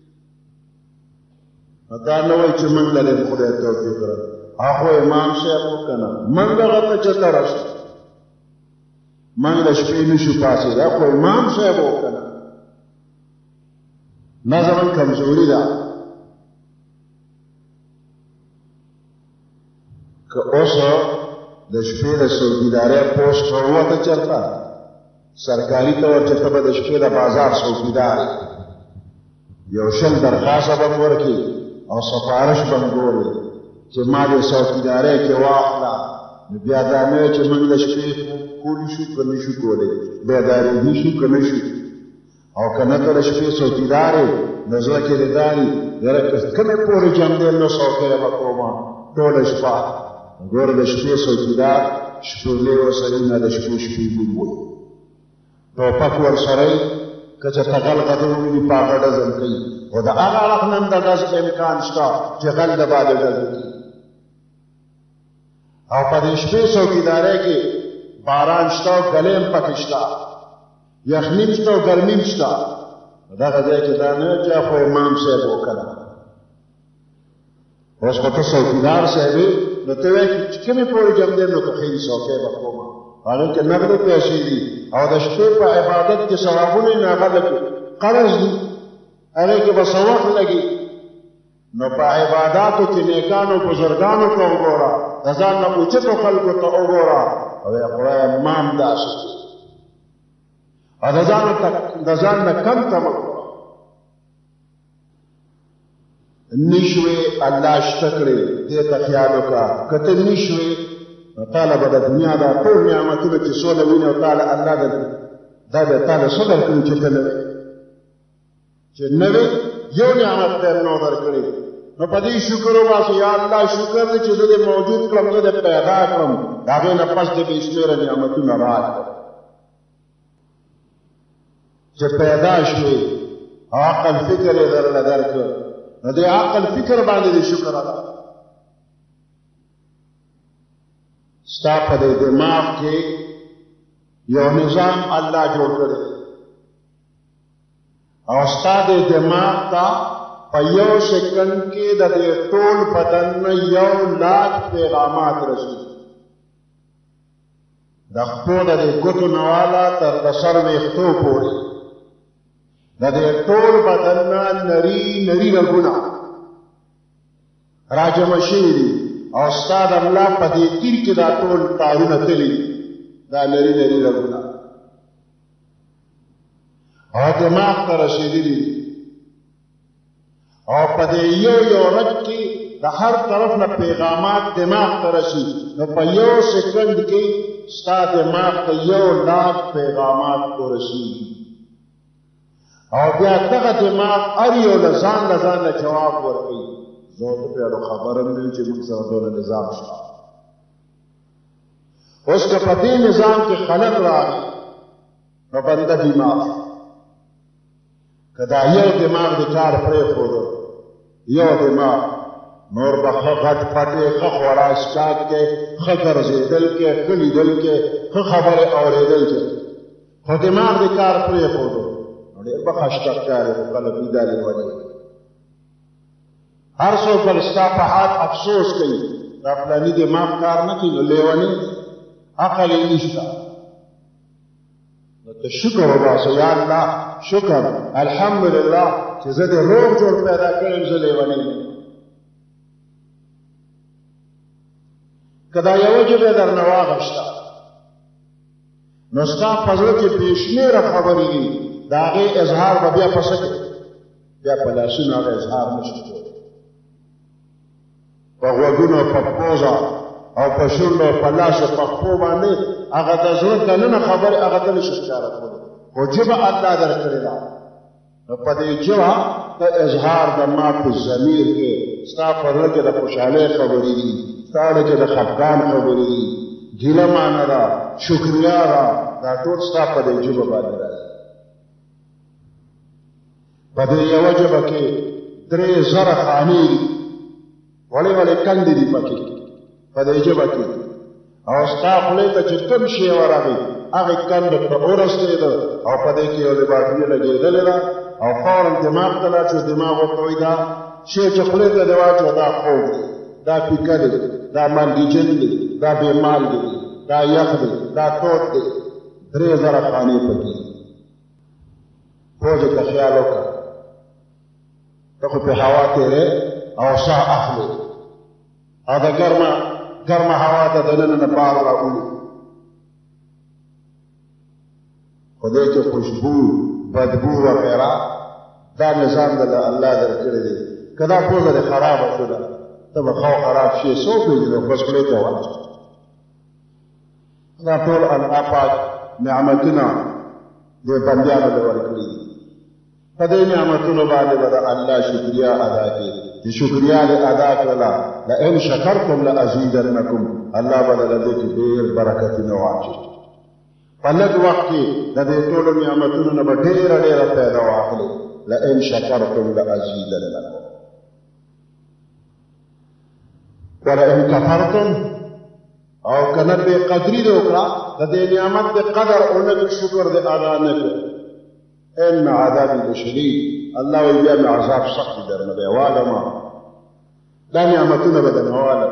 نو دا نه وایي چې موږ له دې خدای توفیق راکړي هغه امام صاحب وکنه موږ هغه ته چېرته راشو موږ د شپې نشو پاڅېدی خو امام صاحب وکنه نه زموږ کمزوري ده که اوس د شپې د څوکیدارۍ پوسټ ووته چېرته سرکاري طور چې ته به د شپې د بازار څوکیدار یو شل درخواست به م ورکړي او سفارش به م ګورې چې ما دې څوکیدارۍ کې واخله نو بیا دا نه وی چې موږ د شپې کولی شو که نه شو کولی بیدارېدي شو که نه شو او که نه ته د شپې څوکیدار یې نو زړه کې دې دا وي یاره که کومې پورې جمدې نو څوکۍ به کومه ټوله شپه ګوره د شپې څوکیدار شپېلې ورسره نه د شپې شپېلې وایي ټوپک ورسره یې که چېرته غل غده وویني په هغه ډزل کوي خو د هغه اړخ نه هم د ډز امکان شته چې غل د باندې ډز وکړي او په دې شپې څوکیدارۍ کې باران شته او ګلې هم پکې شته یخني هم شته او ګرمي هم شته دغه ځای کې دا نه چې خو امام صاحب وکړه اوس خو ته څوکیدار صاحب یې نو ته وایې چې کومې پورې جم دی نو که خیري څوکۍ به کومه هغې کې نغدې پیسې دي او د شپې په عبادت کې ثوابونه یې هغه لکه قرض دي هغې کې به څه وخت لګي نو په عباداتو کې نیکانو بزرګانو ته وګوره د ځان نه اوچتو خلکو ته وګوره او یې خدای امام داسې او د ځان نه کم ته مه ګوره نشوې الله شته کړې دې ته خیال وکړه که ته نشوې نو تاله به د دنیا دا ټول نعمتونه چې څونه وینې او تاله الله دا به تاله څه درکړي چې ته نه وې چې نه وې یو نعمت ته نو درکړي نو په دې شکر وباسه یا الله شکر دې چې زه دې موجود کړم زه دې پیدا کړم د هغې نه پس دې بې شمېره نعمتونه راکړه چې پیدا شوې او عقل فکر یې درله درکړ نو دې عقل فکر باندې دې شکر ادا ستا په دې دماغ کې یو نظام الله جوړ کړی او ستا دې دماغ ته په یو سیکنډ کې د دې ټول بدن نه 1,00,000 پیغامات رسي د خپو د دې ګوتو نه والا تر د سر ویښتو پورې د دې ټول بدن نه نري نري رګونه راجمع شوي دي او ستا د ملا په دې تیر کې دا ټول تارونه تلي دا نري نري رګونه او دماغ ته رسېدلي دي او په دې یو رګ کې د هر طرف نه پیغامات دماغ ته رسي نو په یو سیکنډ کې ستا دماغ ته 1,00,000 پیغامات ورسېږي او بیا دغه دماغ هر یو له ځان نه جواب ورکوي زه ته پیاړو خبره نه وي چې موږ سره دونه نظام شته اوس که په دې نظام کې خلل راغی نو بنده بیمار که دا یو دماغ د کار پرېښودو یو دماغ نور به ښه غټ پټې ښه خورا اسکاک کې ښه ګرځېدل کې ښه لیدل کې ښه خبرې اورېدل کې خو دماغ د کار پرېښودو نو ډېر به خشته ښکاري خو کله پیدا لیونی هر څوک بل ستا په حال افسوس کوي دا فلاني دماغ کار نه کوي نو لیونی عقل یې نشته نو ته شکر وباسه یا الله شکر الحمدلله چې زه دې روغ جوړ پیدا کړم زه لیونی که دا یوه ژبه درنه واغشته نو ستا په زړه کې بې شمېره خبرې دي د هغې اظهار به بیا په څه کې بیا په لاسونو هغه اظهار نه شي کولی په غوږونو په پوزه او په شونډو په لاسو په پښو باندې هغه د زړه دننه خبرې هغه ته نه شي ښکاره کولی خو ژبه الله درکړې ده نو په دې ژبه د اظهار د ما په ضمیر کې ستا په زړه کې د خوشحالۍ خبرې دي ستا زړه کې د خفګان خبرې دي ګیله مانه ده شکریا ده دا ټول ستا په دې ژبه باندې راځي په دې یوه ژبه کې 3,000 خانې دي وړې کندې دي پکې په دې ژبه کې او ستا خولې ته چې کوم شی ورغی هغې کندې ته ورسېده او په دې کې یو لباټري لګېدلې ده او فورا دماغ ته لاړ شو دماغ ورته وایي دا شی چې خولې ته دې واچوه دا خوږ دی دا پیکه دی دا مالګیجن دی دا بې مالګې دی دا یخ دی دا تود دی 3,000 خانې پکې پوجې ته خیال وکړه ته خو پې هوا تېرې او ساه اخلې او د ګرمه هوا ته دننه نه باد راولي خو دې کې خوشبو بدبو وغیره دا نظام د الله درکړی دی که دا پوزه دې خرابه شوله ته به خو خراب شي څوک پېژني بس خولې ته واچوه دا ټول الله پاک نعمتونه دې بندیانو ته ورکړي دي په دې نعمتونو باندې به د الله شکریا ادا کړي چې شکریا دې ادا کړله لئن شکرتم لازیدنکم الله به دې کې ډېر برکتونه واچوي په لږ وخت کې د دې ټولو نعمتونو نه به ډېره پیدا واخلي لئن شکرتم لازیدنکم ولئن کفرتم او کنه بے قدری دې وکړه د دې نعمت د قدر او نه شکر دې ادا نه کړ ان عذابی لشدید الله وی بیا مې عذاب سخت درنه دی واده ما دا نعمتونه به درنواله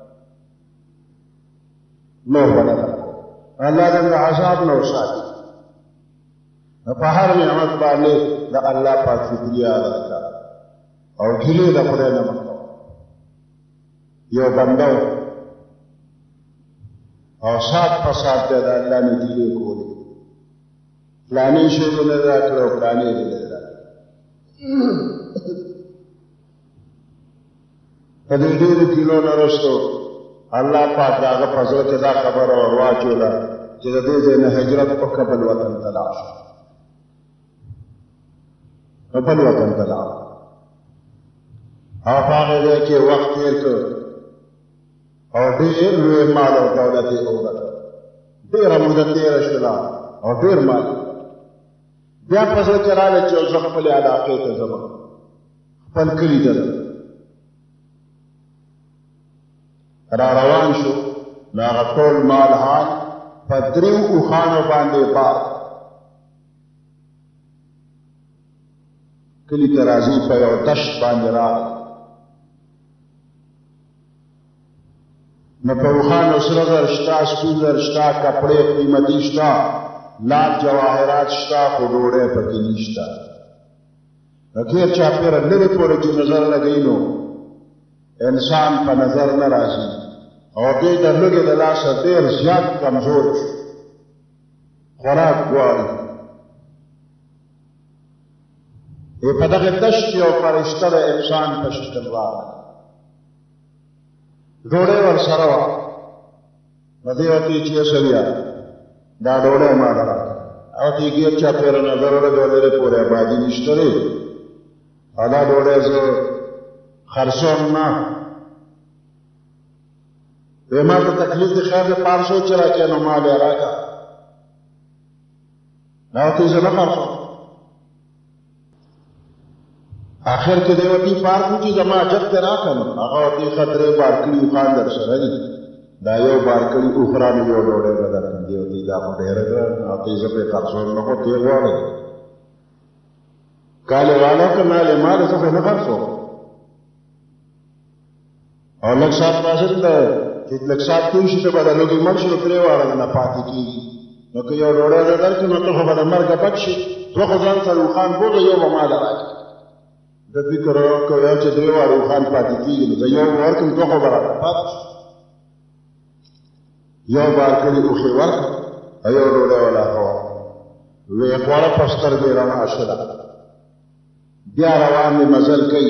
نو ولا الله دې عذاب نو ساتي په هر نعمت باندې د الله پاک شکریا ادا کړه او ګیله د خدای نه مکو یو بندو او سات پسات دے دا اللہ نے دیلے کولی فلانی شیئے نے دا کرو فلانی دے دا پدی دیر کلو نرستو اللہ پاک داغا فضل کے دا خبر اور واچولا چیزا دے دینا حجرت پا قبل وطن تلاش قبل وطن تلاش آپ آگے دے کے وقت تیر کر او ډېر لوی مال او دولت یې وګټه ډېره موده تېره شوله او ډېر مال بیا په زړه کې راغله چې زه خپلې علاقې ته ځم خپل کلي ته ځم را روان شو نو هغه ټول مال حال په دریو اوښانو باندې بار کلي ته راځي په یو دشت باندې راغی نو په اوښانو سره زر شته سپین زر شته کپړې قیمتي شته لال جواهرات شته خو ډوډۍ پکې نشته نو غیر چاپېره لرې پورې چې نظر لګوي نو انسان په نظر نه راځي او دې د لږې د لاسه ډېر زیات کمزور شو خوراک غواړي په دغه دشت یو فرشته د انسان په شکل راغلی ډوډۍ ورسره وه نو دې ورته ویل چې سړیه دا ډوډۍ ما ته راکړه او ته یې ګیر چاپېره نظر ولګوه لرې پورې ابادي نشته دی او دا ډوډۍ زه خرڅوم نه وی ما ته تکلیف د خیر د 500 چې راکړې نو ما بیا راکړه دا ورته یې زه نه خرڅوم آخر کې دی ورته پارکو چې زما جب ته راکړم هغه ورته خطرې بار کړي اوښان در سره دي دا یو بار کړي اوښرانو یو ډوډۍ به درکړم دی ورته دا خو ډېره ګران او ته یې زه پرې خرڅوم نه خو ته یې غواړې کالې والا که نالې مال زه خو یې نه خرڅوم او لږ ساعت پاسې چې لږ ساعت تېر شي ته به د لوږې مړ شي نو درې واړه نه پاتې کېږي نو که یو ډوډۍ نه درکړي نو ته خو به د مرګه بچ شي دوه خو ځان سره اوښان بوځه یو به ما له راکړي د فکر کوي چې درې واړه اوښان پاتې کېږي نو زه یو به ورکړم دوه خو به راته پاتې شي یو بار کړي اوښې ورکړه او یو ډوډۍ والا هغه ورکړه ویې خوړه په سترګې رڼا شوله بیا روان دی مزل کوي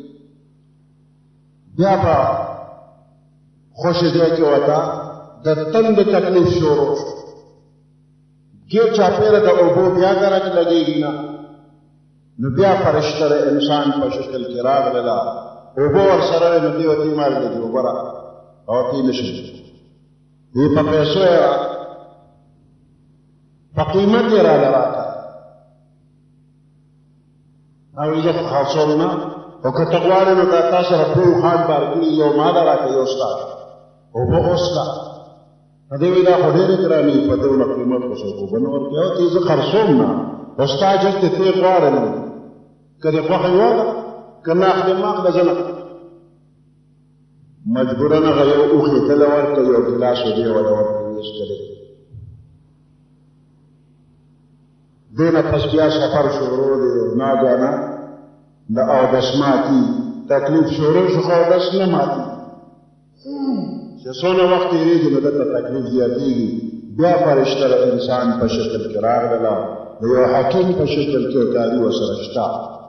بیا په خوشې ځای کې ورته د تندې تکلیف شروع شو ګیر چاپېره د اوبو بیا درک لګېږي نه نو بیا فرشته د انسان په شکل کې راغلله اوبه ورسره وې نو دې ورته یې مال لګي اوبه راکړه او ورته یې نه شي دې په پیسو یې په قیمت یې راله راکړه او یې زه خو خرڅوم نه او که ته غواړې نو دا تا سره پرې اوښان بار کړي یو ما له راکړه یو ستا اوبه اوس کا نو دې وایي دا خو ډېرې ګرانې په دونه قیمت خو څوک اوبه نه ورکوي او ته یې زه خرڅوم نه او ستا جګ ته ته یې غواړې نه که دې خوښه یې واخله که نه اخلې ما اخله زه نه مجبورن هغه یو اوښې تله ورکړه یو ګیلاس اوبه یې ورته ورکړې ویې دې نه پس بیا سفر شروع دی ناګانه د اودس ماتي تکلیف شروع شو خو اودس نه ماتي چې څونه وخت تېرېږي نو دلته تکلیف زیاتېږي بیا فرشته د انسان په شکل کې راغله د یو حکیم په شکل کې کاري ورسره شته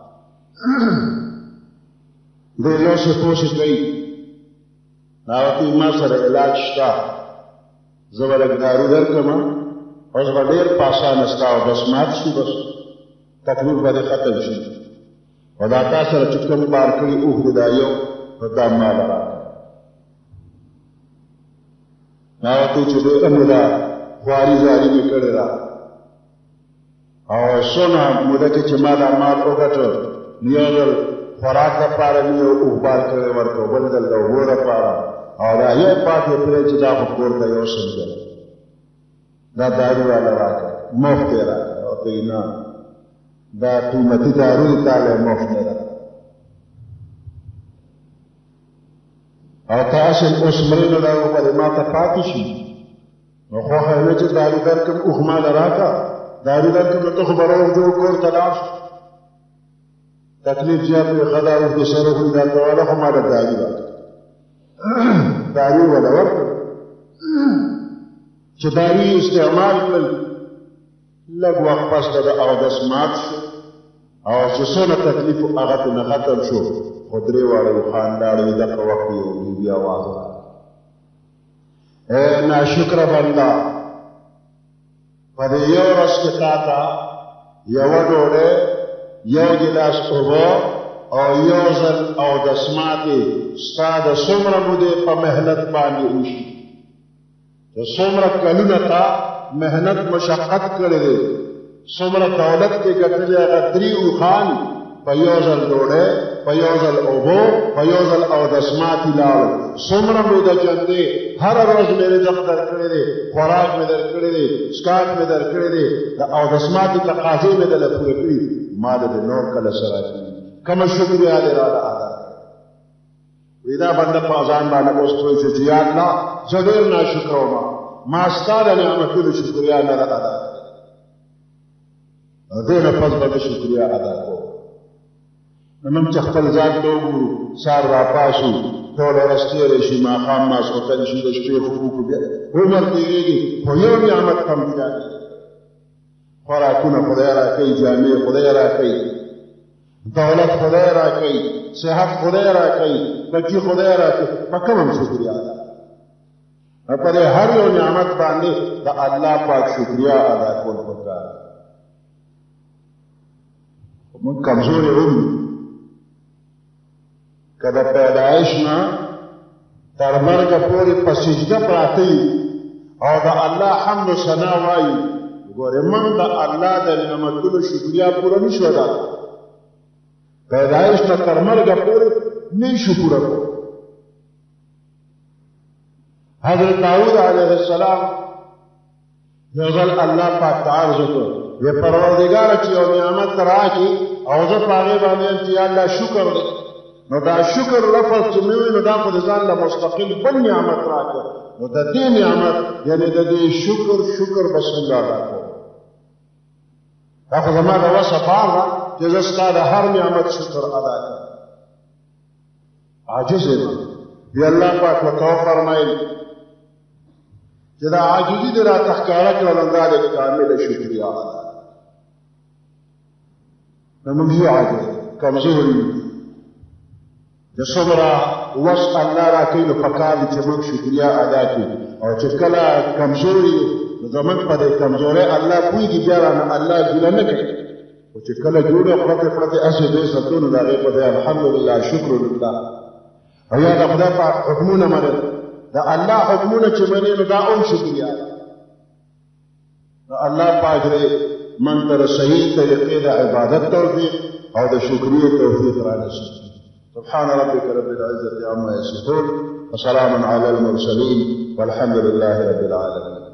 دی لوسې پوسې کوي ناوتې ما سره علاج شته زه به لږ دارو درکړم اوس به ډېر په اسانه ستا اودس مات شي بس تکلیف به دې ختم شي او دا تا سره چې کوم بار کړي اوښ دې دا یو نو دا مال راکړه ما ورته چې ډېره مې دا خواري زاري مې کړې ده او څونه موده کې چې ما دا مال وګټه نو یو ځل خوراک دپاره مې یو اوښ بار کړی ورکړو بل ځل د اوبو دپاره او دا یو پاتې پرې چې دا خو کور ته یو سل دی دا دارو راله راکړه مفت یې راکړه ورته وایي نه دا قیمتي دارو دي تا له مفت نه راکړه او تاسو اوس مړی نو دا وبلې ما ته پاتې شي نو خوښه یې نه چې دارو درکړم اوښ ماله راکړه دارو درکړم نو ته خو به روغ کور ته لاړ شو تکلیف زیات وي ښه دا اوښ دې سره وخوري دا کوله خو ماله دارو راکړه دارو ولا ورکړه چې دارو یې استعمال کړل لږ وخت پس د اودس مات شو او چې څونه تکلیف و هغه ترې نه ختم شو خو درې واړه اوښان لاړې دغه وخت یو بیبي اواز راغی ای ناشکره بنده په دې یو ورځ کې تا ته یوه ډوډۍ یو ګیلاس اوبه او یو ځل اودس ماتې ستا د څومره مودې په محنت باندې وشي چې څومره کلونه تا محنت مشقت کړی دی څومره دولت کې ګټلې هغه درې اوښان په یو ځل ډوډۍ په یو ځل اوبو په یو ځل اودس ماتې لاړل څومره مې د جندې هره ورځ مې رزق درکړی دی خوراک مې درکړی دی څښاک مې درکړی دی د اودس ماتې تقاضې مې دله پوره کړي ما د نور کله سره کړي کومه شکریا دې راله ادا وی دا بنده په ځان باندې اوس پوه شو چې یا الله زه ډېر ناشکره وم ما ستا د نعمتونو شکریا نه ده ادا کړې دې نه پس به شکریا ادا کوم نن چې خپل ځان ته وګورو سهار راپاسو ټوله ورځ تېره شي ماښام ماسخوتن شي د شپې خوب وکړو بیا عمر تېرېږي خو یو نعمت کم زیاتېږي خوراکونه خدای راکوي جامې خدای راکوي دولت خدای راکوي صحت خدای راکوي بچي خدای راکوي په کوم هم شکریا ادا په دې هر یو نعمت باندې د الله پاک شکریا ادا کول پکار موږ کمزوري وو که د پیدایش نه تر مرګه پورې په سجده پراته یو او د الله حمد و ثنا وایو ګورې موږ د الله د نعمتونو شکریا پوره نشو ادا پیدایش نه تر مرګه پورې نشو پوره کولی حضرت داود علیه السلام یو ځل الله پاک ته عرض وکړ وی پروردګاره چې یو نعمت راکړي او زه په هغې باندې یم چې یا الله شکر دی نو دا شکر لفظ چې مې وي نو دا خو د ځان له مستقل بل نعمت راکړه نو د دې نعمت یعنې د دې شکر به څنګه ادا کوم دا خو زما د وسه کار ده چې زه ستا د هر نعمت شکر ادا کړم عاجز یم بیا الله پاک ورته وفرمیل چې دا عاجزي دې راته ښکاره کړه نو دا د کامله شکریا ادا نو موږ یو عاجز کمزور یو د څومره وس الله راکوي نو پکار دي چې موږ شکریا ادا کړو او چې کله کمزور یو نو زموږ په دې کمزورۍ الله پوهېږي بیا رانه الله ګیله نه کوي خو چې کله جوړه پرتې هسې دې ساتو نو د هغې په ځای الحمدلله شکر لله او یا د خدای پاک حکمونه منل د الله حکمونه چې منې نو دا هم شکریا نو الله پاک دې موږ ته د صحیح طریقې د عبادت توفیق او د شکریې توفیق را نصیب سبحان ربك رب العزة عما يصفون وسلام على المرسلين والحمد لله رب العالمين